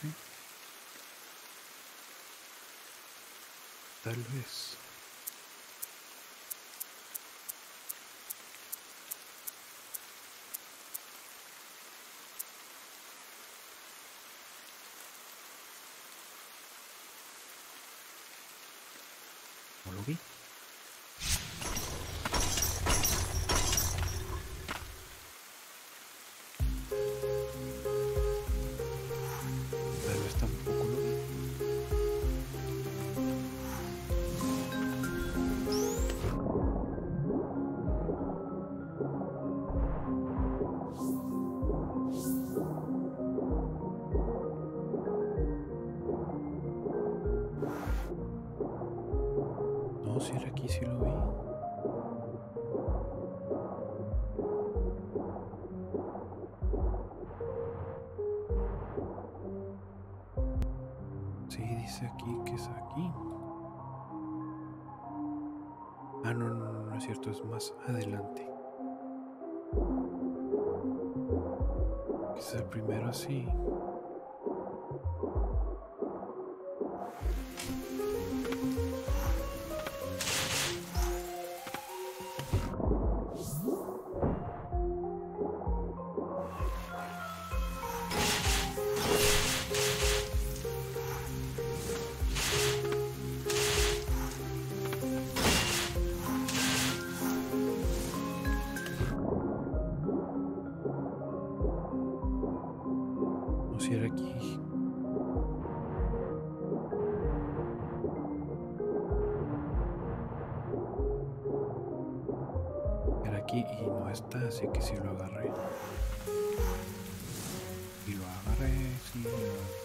Tal vez. No lo vi. Tal vez tampoco lo vi. No, si era aquí, sí lo vi. Sí, dice aquí que es aquí. Ah, no, no, no, no es cierto, es más adelante. Es el primero así. si era aquí. Era aquí y no está, así que sí lo agarré. Y lo agarré, sí lo agarré.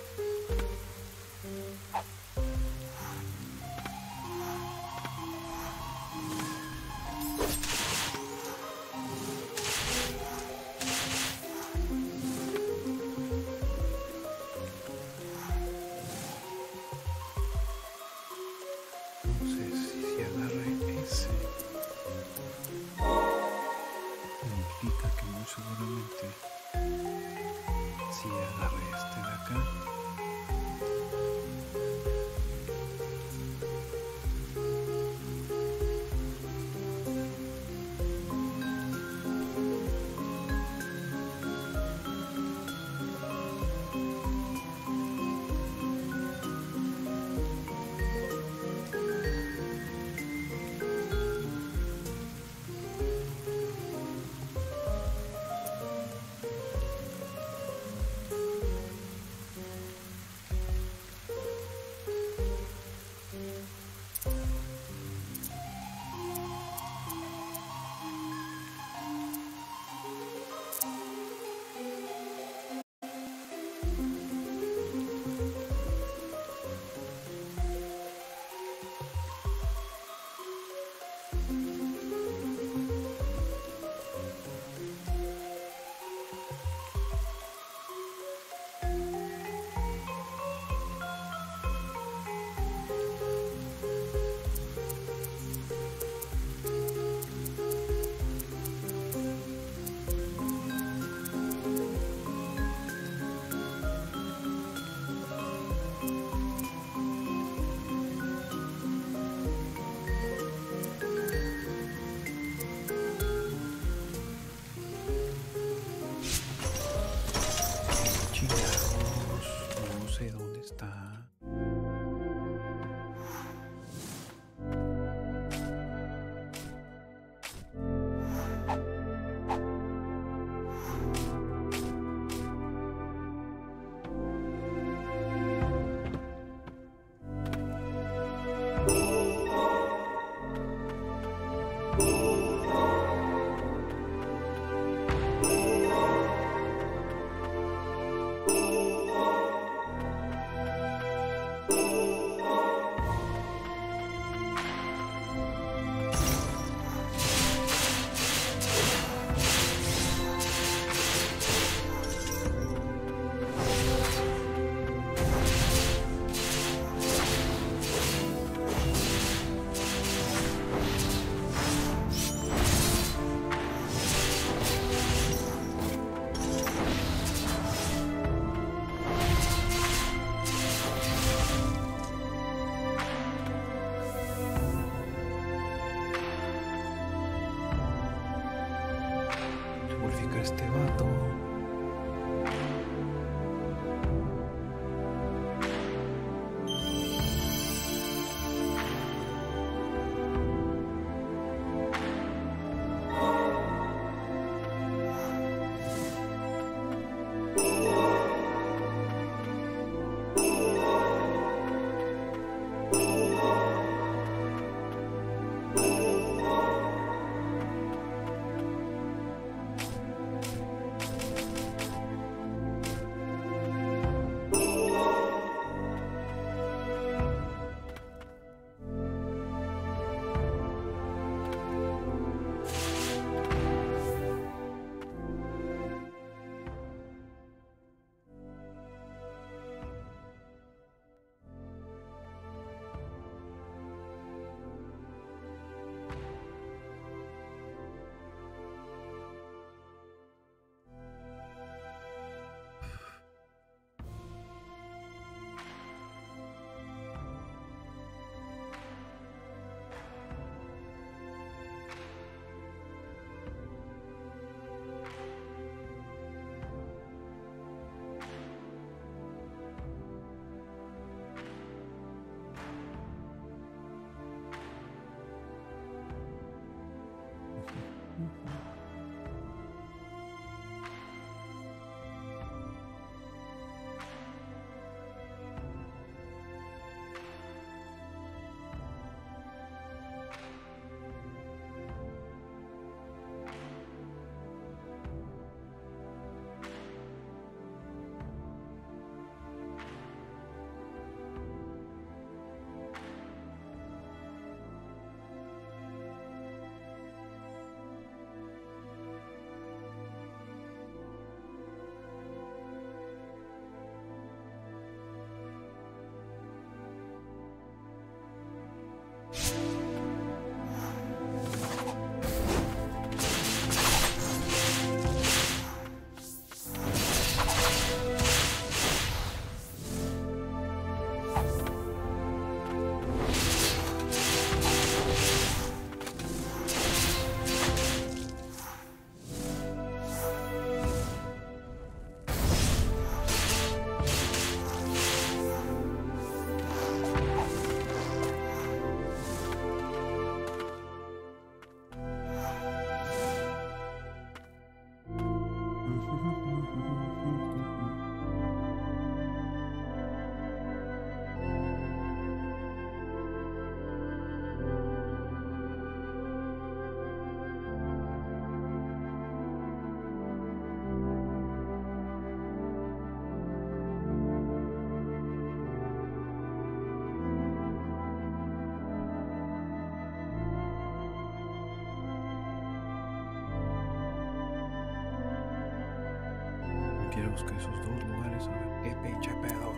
Este vato. busqué esos dos lugares a ver qué pinche pedo.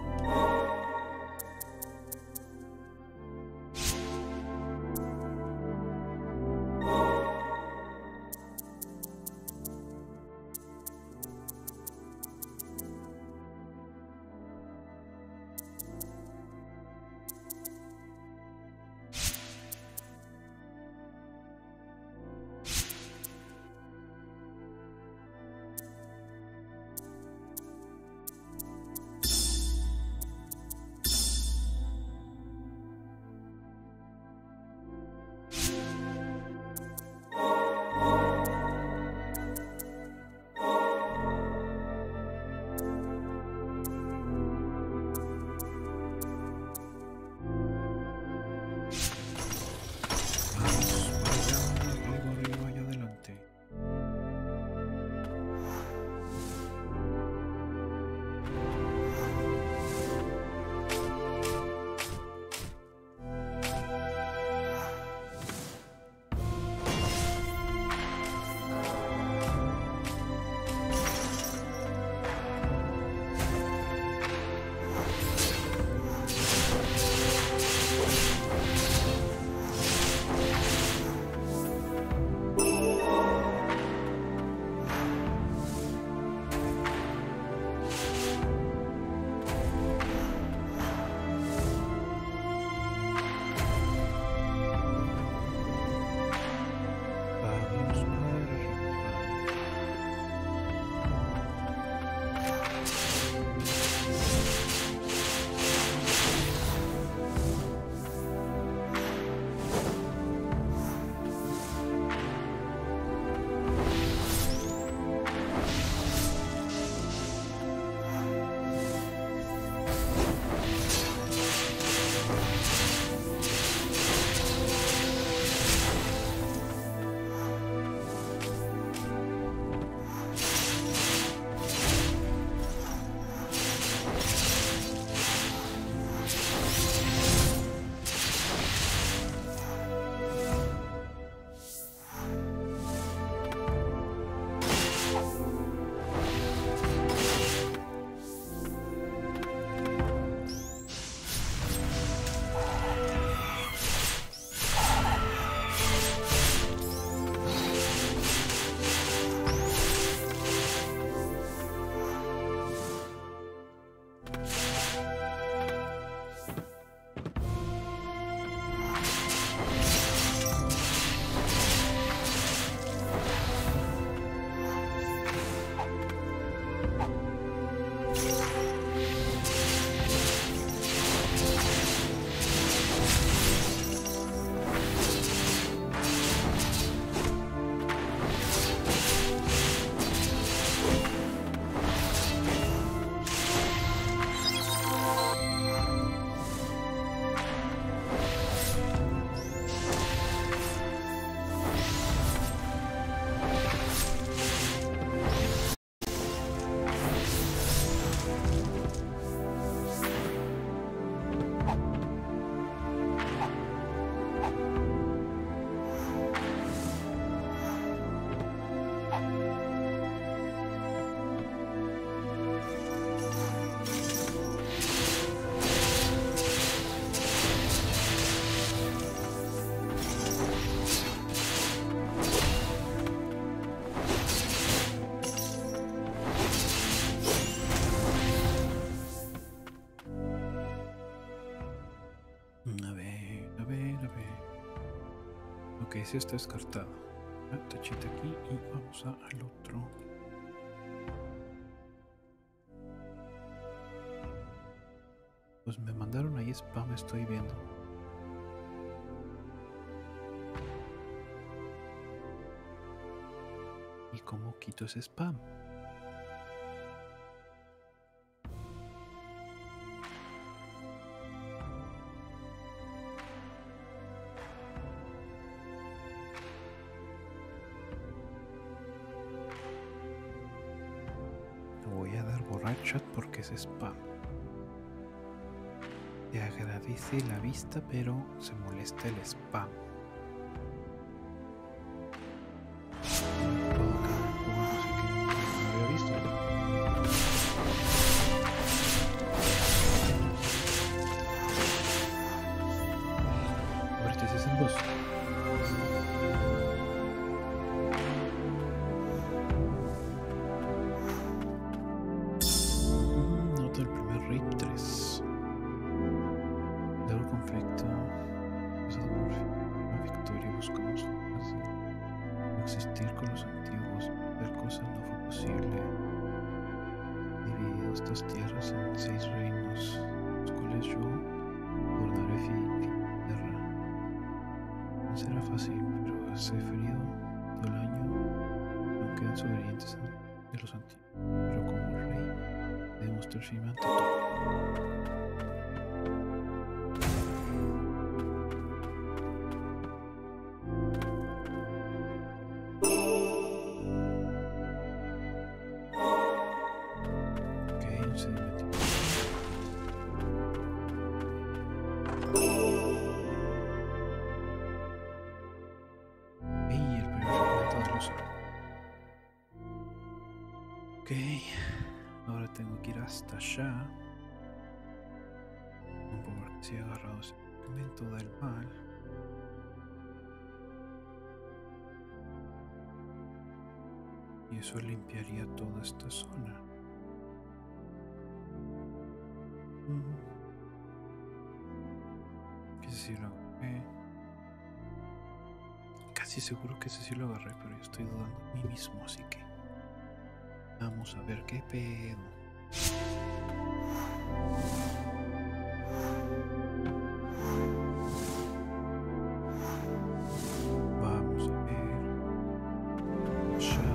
Ok, ese está descartado. Ah, tachita aquí y vamos a, al otro. Pues me mandaron ahí spam, estoy viendo. ¿Y cómo quito ese spam? Voy a dar borrar chat porque es spam. Te agradece la vista, pero se molesta el spam. No puedo acabar con algo así que no había visto. buscamos formas de existir con los antiguos. Tal cosa no fue posible. Dividido estas tierras en seis reinos, los cuales yo gobernaré fin y tierra. No será fácil, pero ese ferido todo el año no quedan sobrevivientes de los antiguos. Pero como rey, debemos estar firme ante todo. Ok, ahora tengo que ir hasta allá. Porque si he agarrado ese fragmento del mal. Y eso limpiaría toda esta zona. Mm. Que ese sí lo agarré. Casi seguro que ese sí lo agarré, pero yo estoy dudando de mí mismo, así que vamos a ver qué pedo. Vamos a ver. Ya.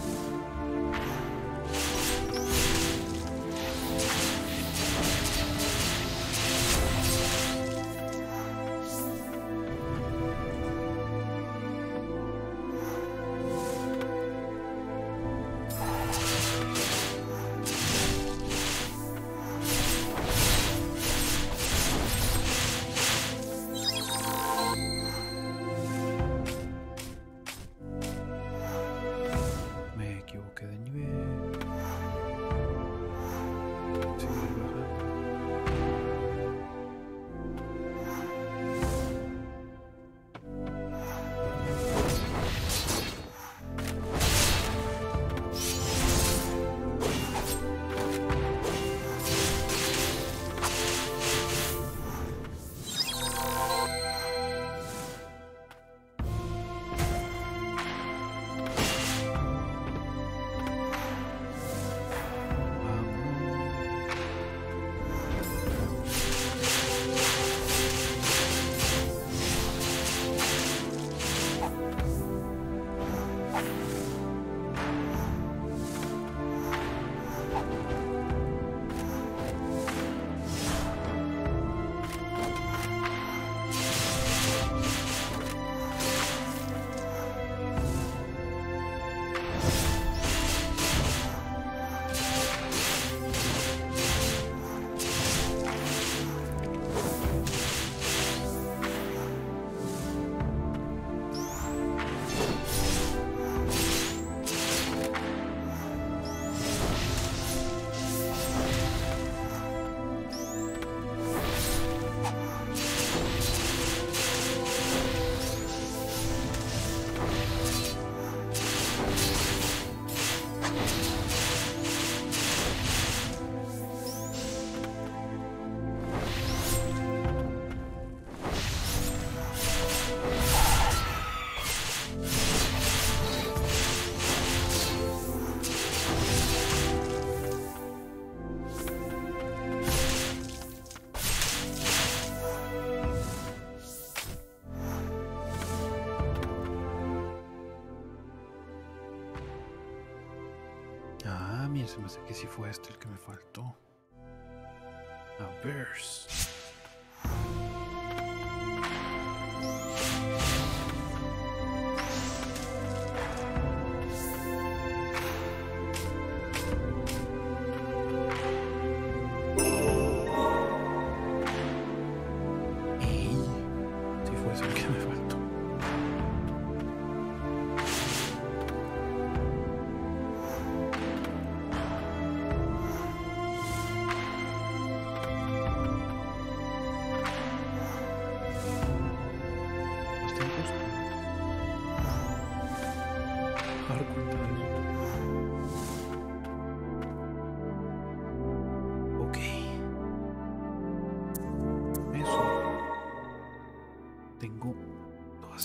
Ah, mira, se me hace que sí fue este el que me faltó. A ver.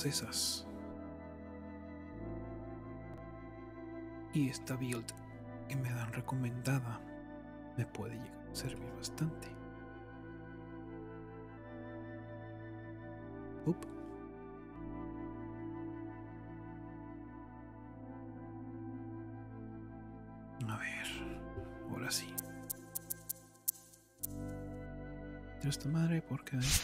todas esas. Y esta build que me dan recomendada me puede llegar a servir bastante. Up. A ver, ahora sí. Tiro esta madre porque deja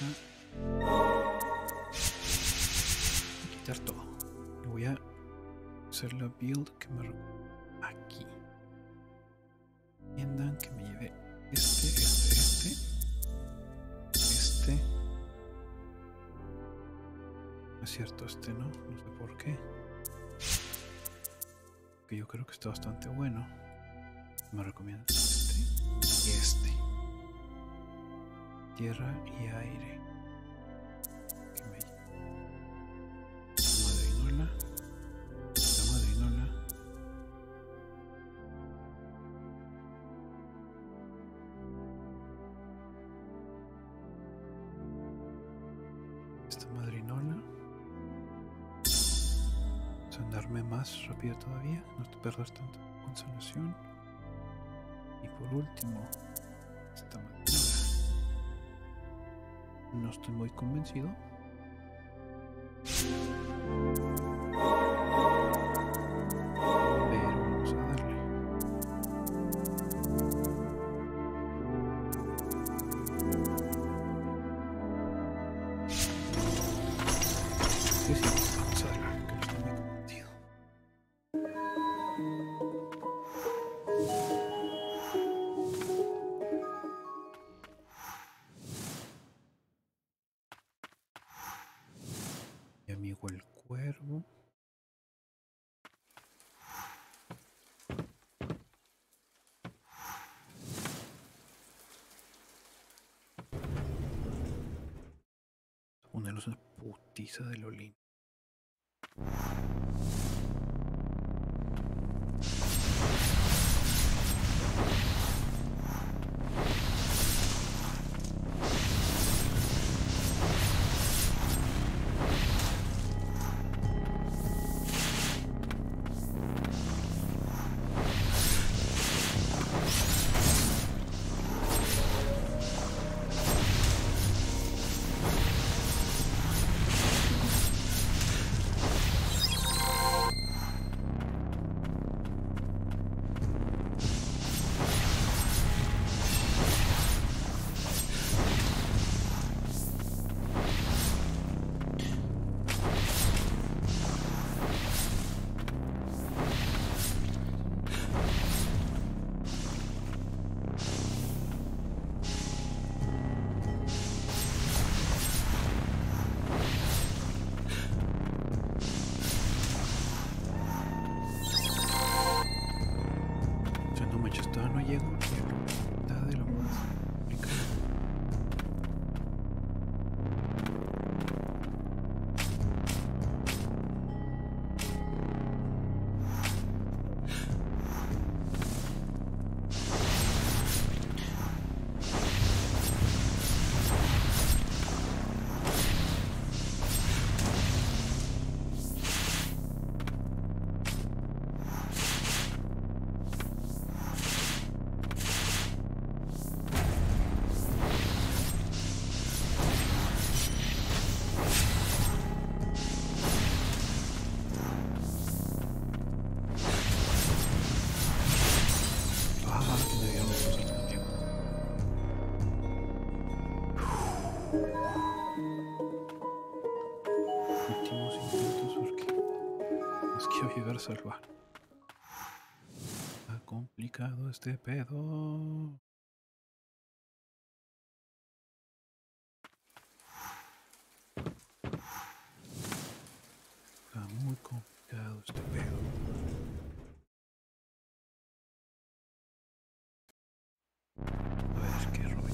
quitar todo. Y voy a hacer la build que me recomienda aquí. Entiendan que me lleve este, este, este, este. No es cierto, este no, no sé por qué. Que yo creo que está bastante bueno. Me recomienda este y este. Tierra y aire. Que me... Madrinola. La madrinola. Esta madrinola. Sanarme más rápido todavía. No te perder tanta consolación. Y por último, esta madrinola. No estoy muy convencido. Pero vamos a darle. Sí, sí, vamos a darle, que no estoy muy convencido. Mi amigo el cuervo. Ponerlos en putiza de Lolín. No llego a nada de lo más complicado. Últimos intentos porque los quiero llegar a salvar. Está complicado este pedo. Está muy complicado este pedo. A ver qué rollo.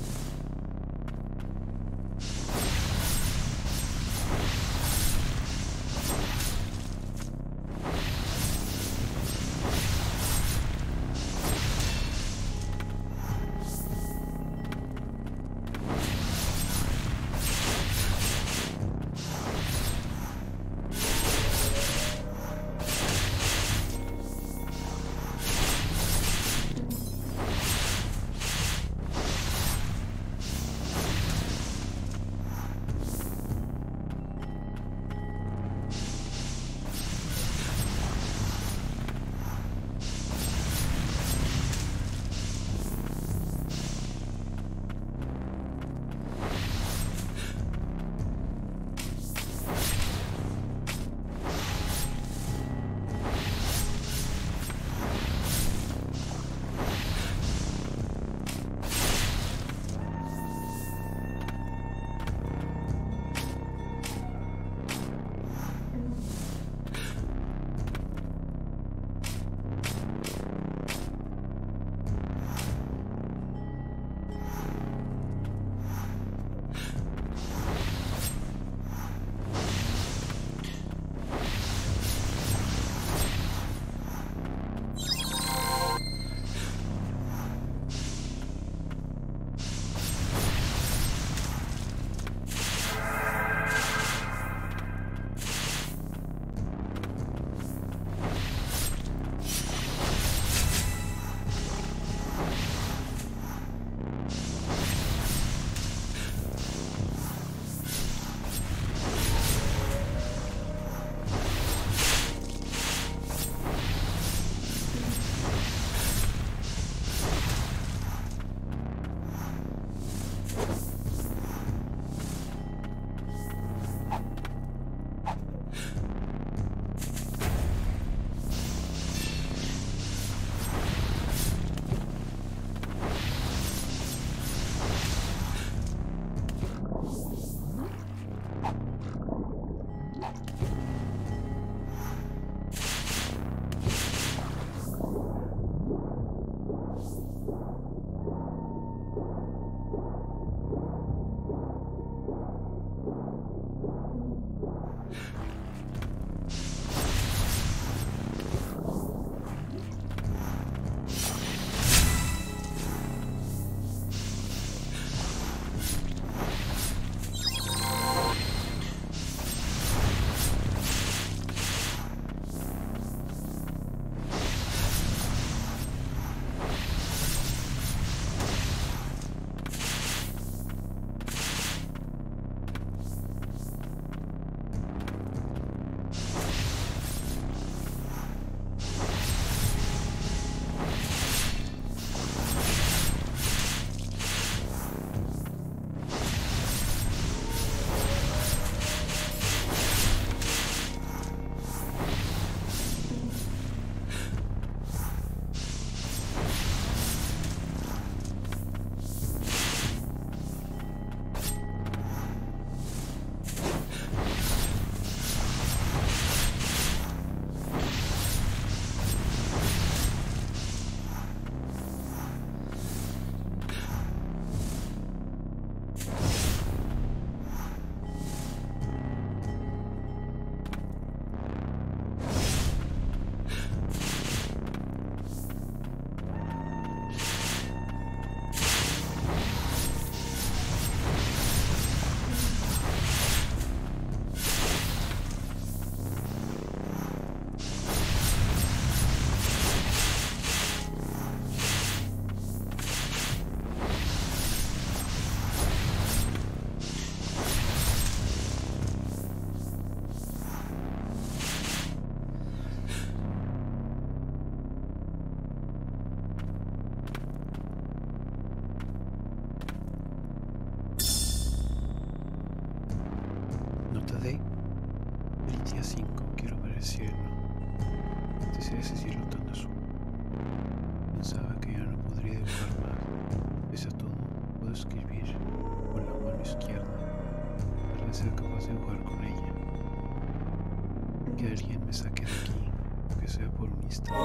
cielo, desde ese cielo tan azul. Pensaba que ya no podría dibujar más. Pese a todo, puedo escribir con la mano izquierda. Tal vez sea capaz de dibujar con ella. Que alguien me saque de aquí, aunque sea por un instante.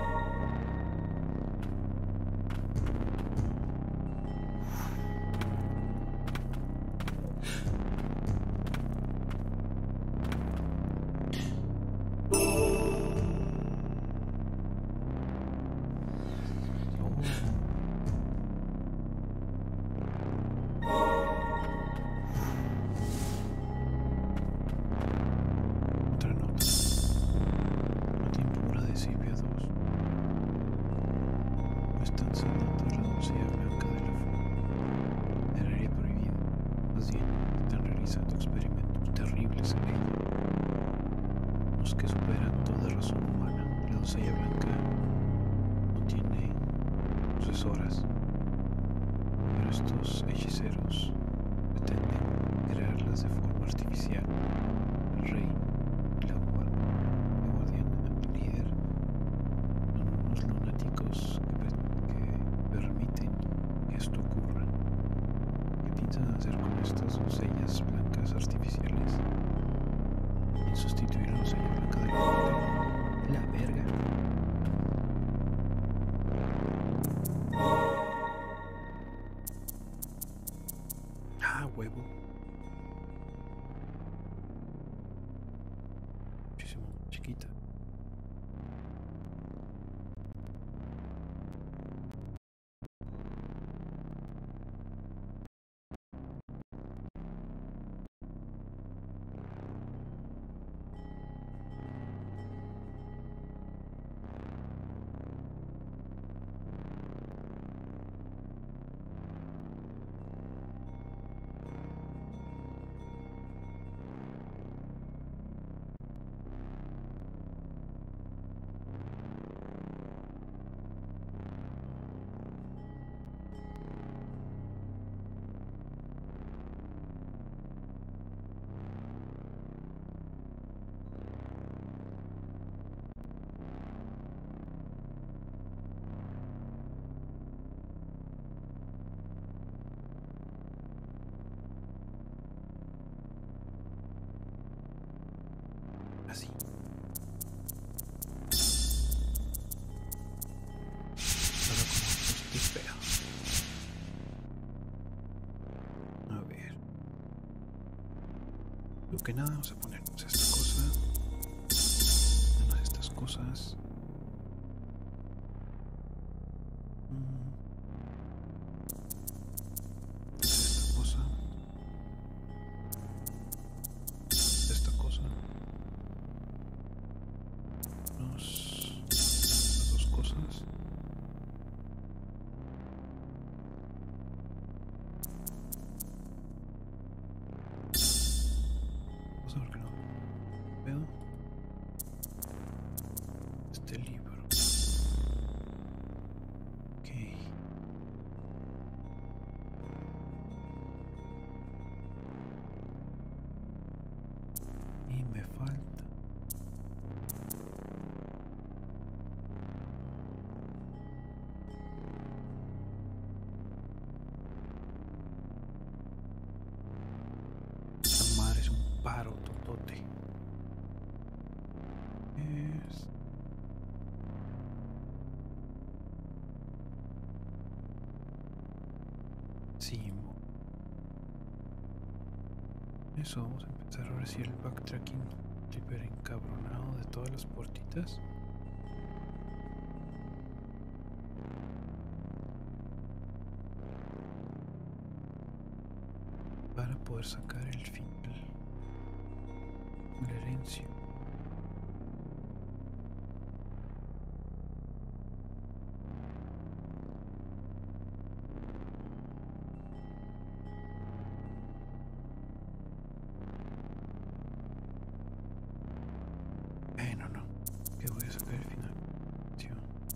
Que superan toda razón humana. La doncella blanca no tiene sucesoras, pero estos hechiceros pretenden crearlas de forma artificial. El rey, la guardiana, el líder, son unos lunáticos que, que permiten que esto ocurra. ¿Qué piensan hacer con estas doncellas blancas artificiales? En sustituir a la doncella blanca del norte. La verga. Ah, huevo. Muchísimo chiquita. Así. Solo como estoy feo. A ver. Lo que nada, vamos a ponernos esta cosa. Una de estas cosas. Esta cosa. Esta cosa. Las dos cosas. Vamos a ver que no veo este libro. Ok. Y me falta paro totote. Es... Sí. Eso, vamos a empezar ahora sí el backtracking hiper encabronado de todas las puertitas. Para poder sacar el final. La herencia. Eh, no, no. Que voy a sacar el final. Tío.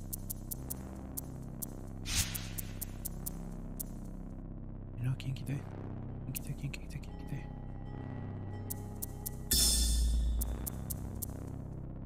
No, ¿quién quité? ¿Quién quité? ¿Quién quité? ¿Quién quité?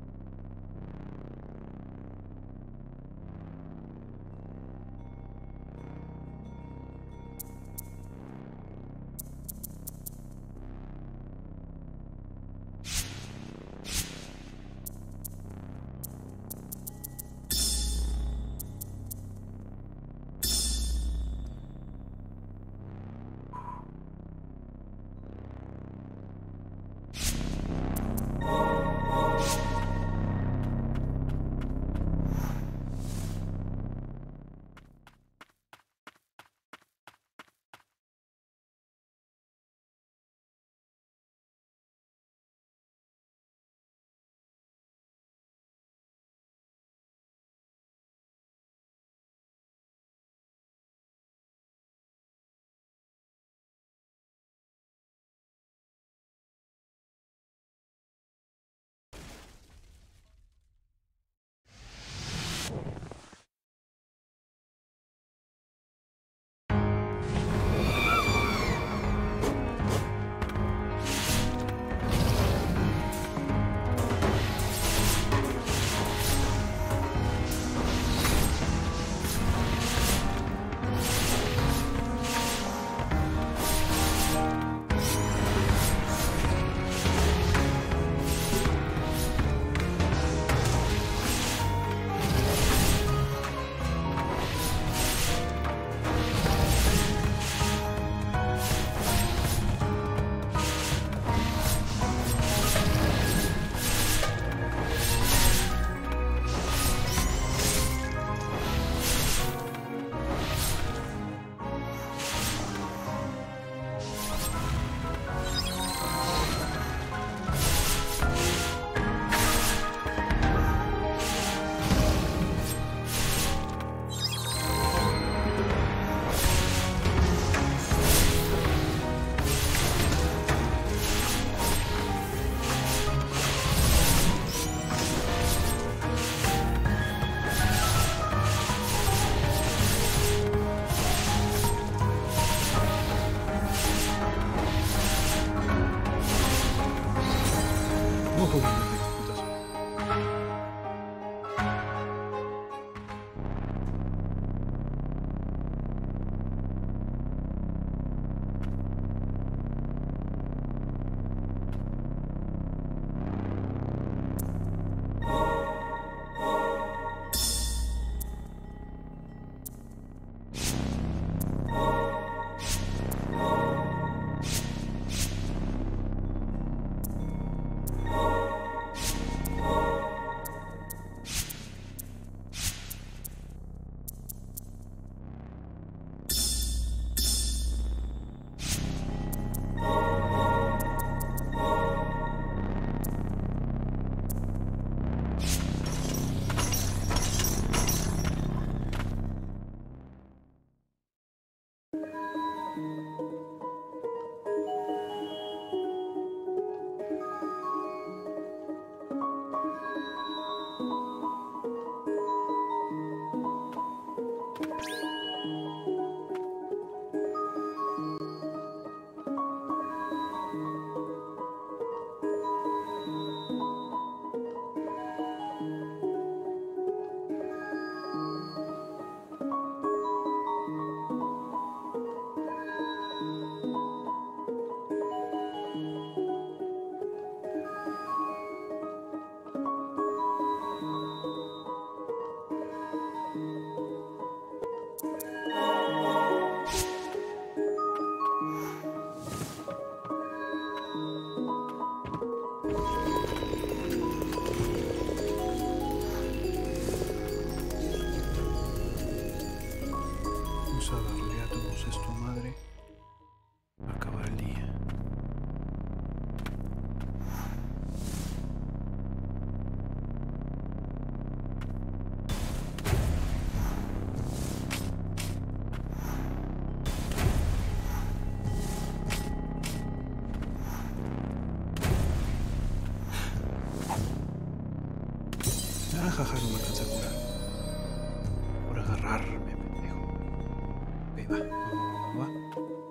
Ah, jaja, no me alcanza a curar. Por agarrarme, pendejo. Ok, va, va, va, va.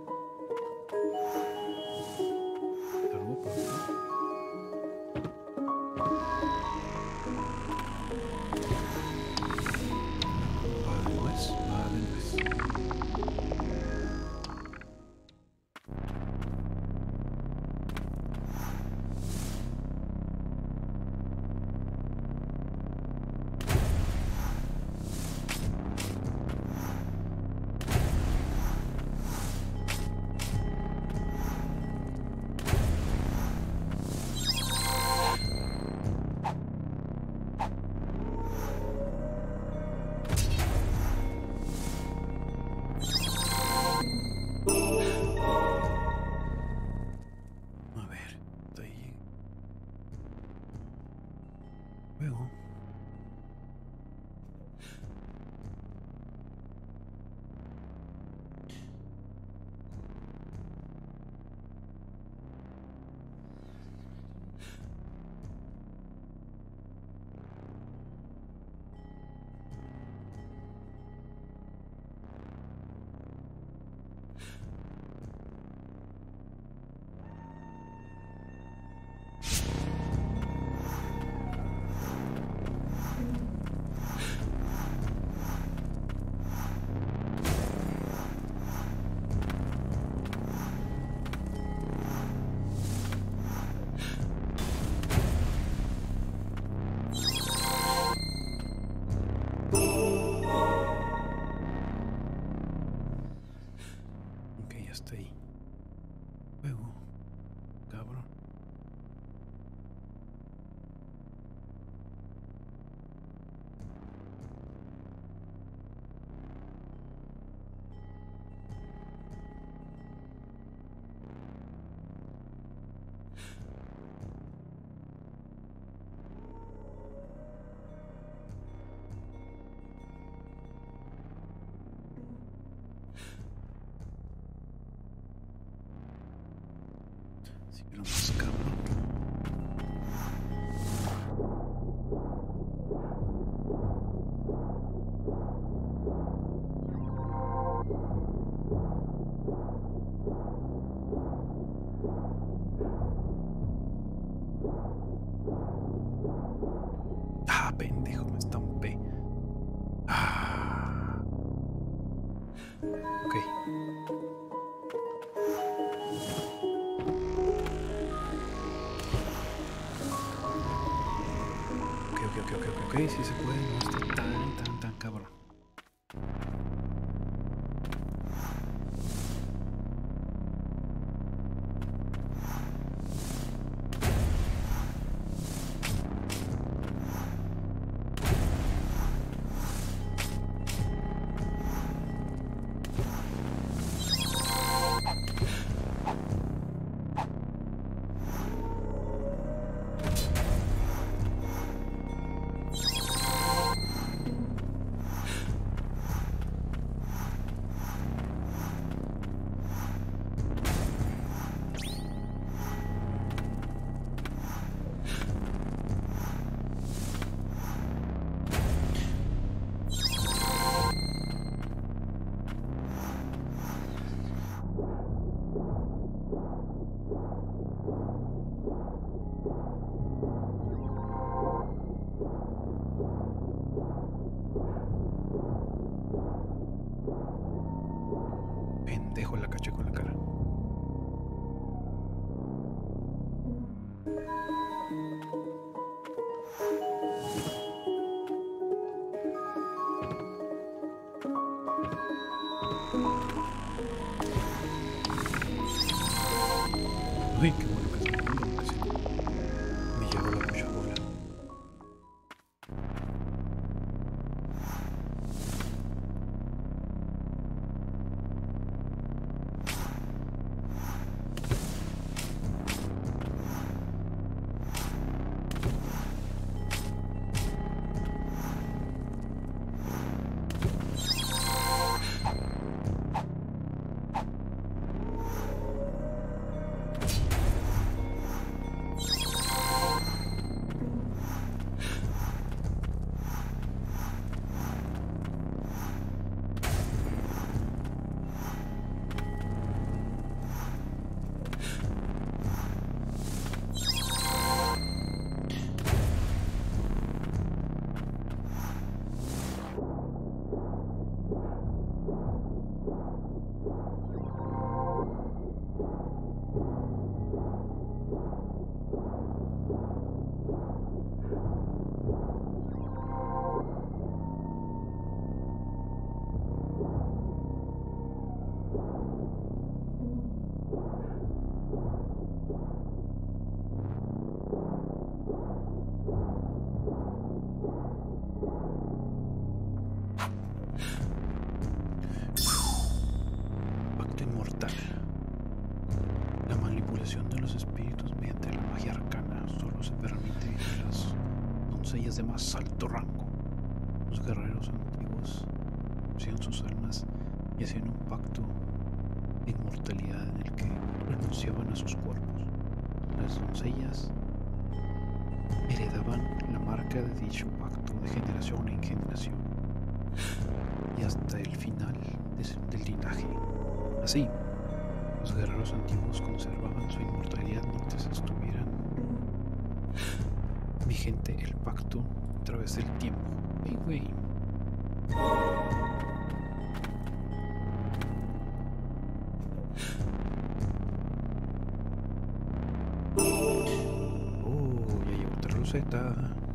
Salvo por acá. Va de nuez, va de nuez. Luego hasta ahí. Luego, cabrón. Sí, lo más cabrón. Ah, pendejo, me estampé. Ah. Ok. Ok, ok, ok, ok, ok, sí se puede, no está tan, tan, tan cabrón. Pendejo, la caché con la cara. Uy, qué bueno que se me olvidó, porque si no, me llevó la mucha bola. mortal. La manipulación de los espíritus mediante la magia arcana solo se permite a las doncellas de más alto rango. Los guerreros antiguos ofrecían sus almas y hacían un pacto de inmortalidad en el que renunciaban a sus cuerpos. Las doncellas heredaban la marca de dicho pacto de generación en generación y hasta el final de, del linaje. Así, los guerreros antiguos conservaban su inmortalidad mientras estuvieran vigente el pacto a través del tiempo. Hey, güey. Oh, ya llevo otra roseta.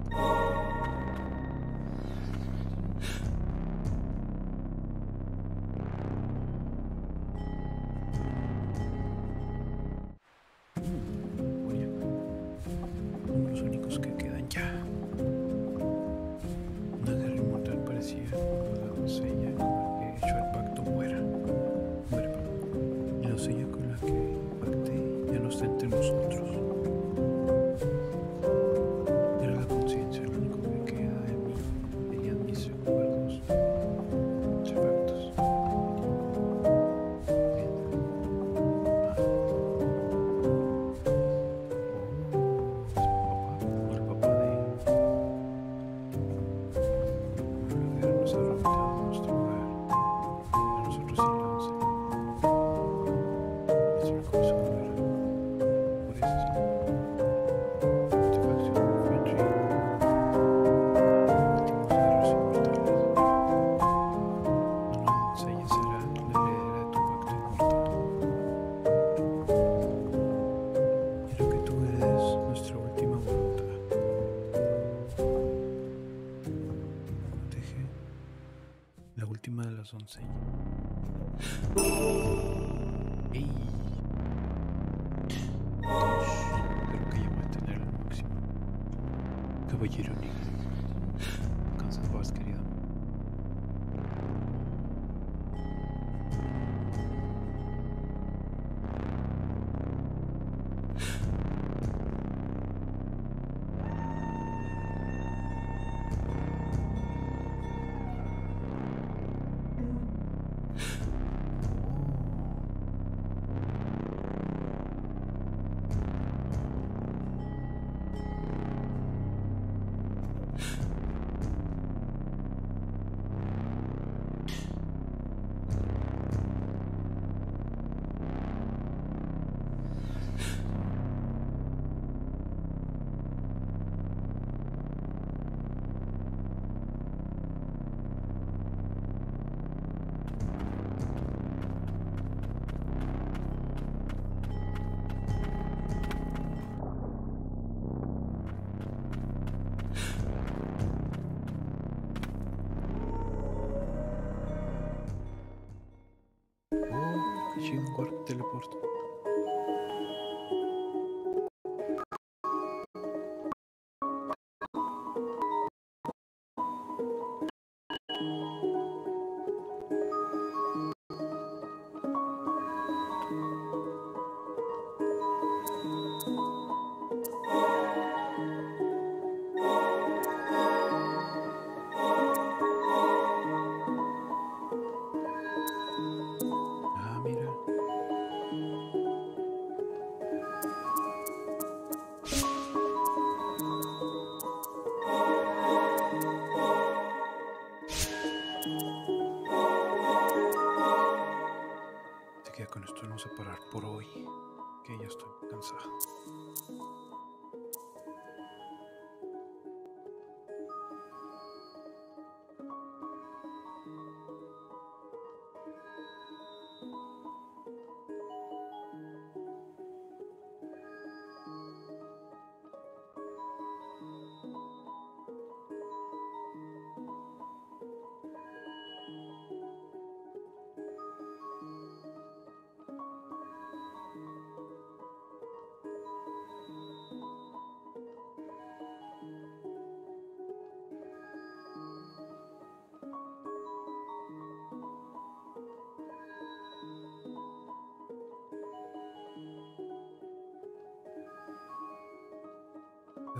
Doncella. Ey. Dos. Creo que ya voy a tener el máximo. Caballero negro. Cansas vas, querido. Un cuarto teleporto.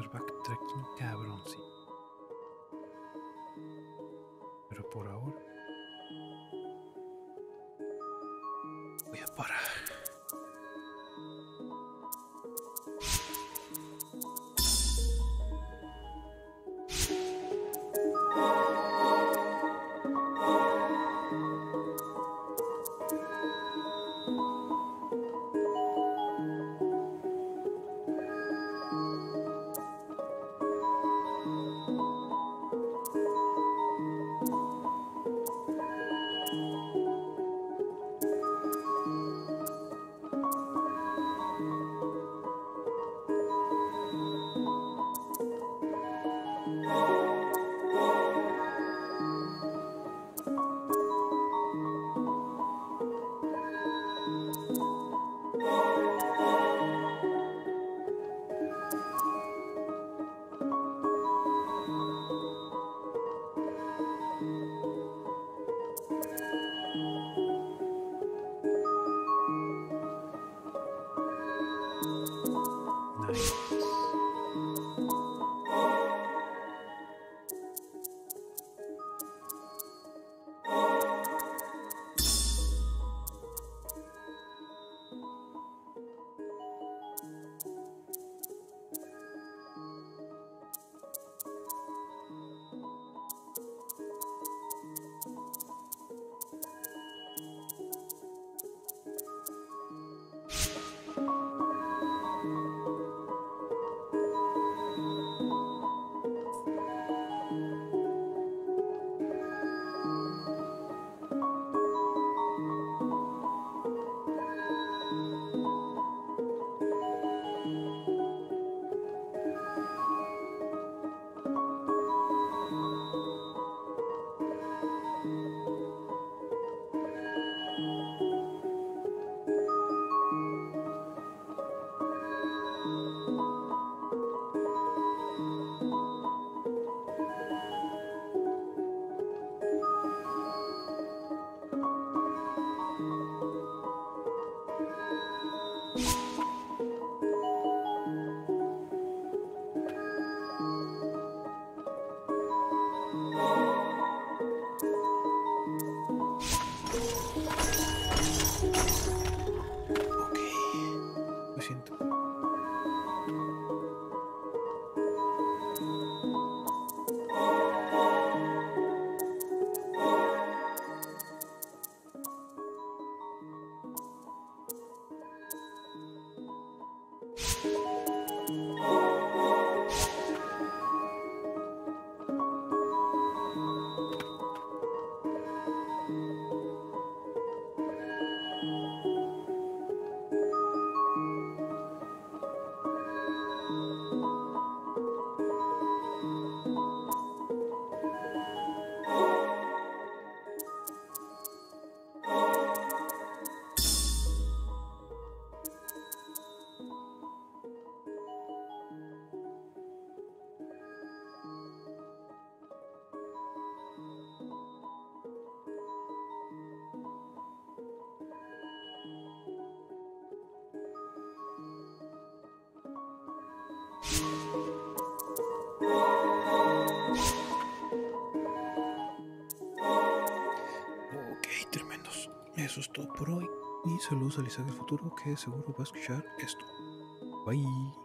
hacer backtracking cabrón, sí. Pero por ahora voy a parar. Ok, tremendos. Eso es todo por hoy. Y saludos a Lisa del futuro, que seguro va a escuchar esto. Bye.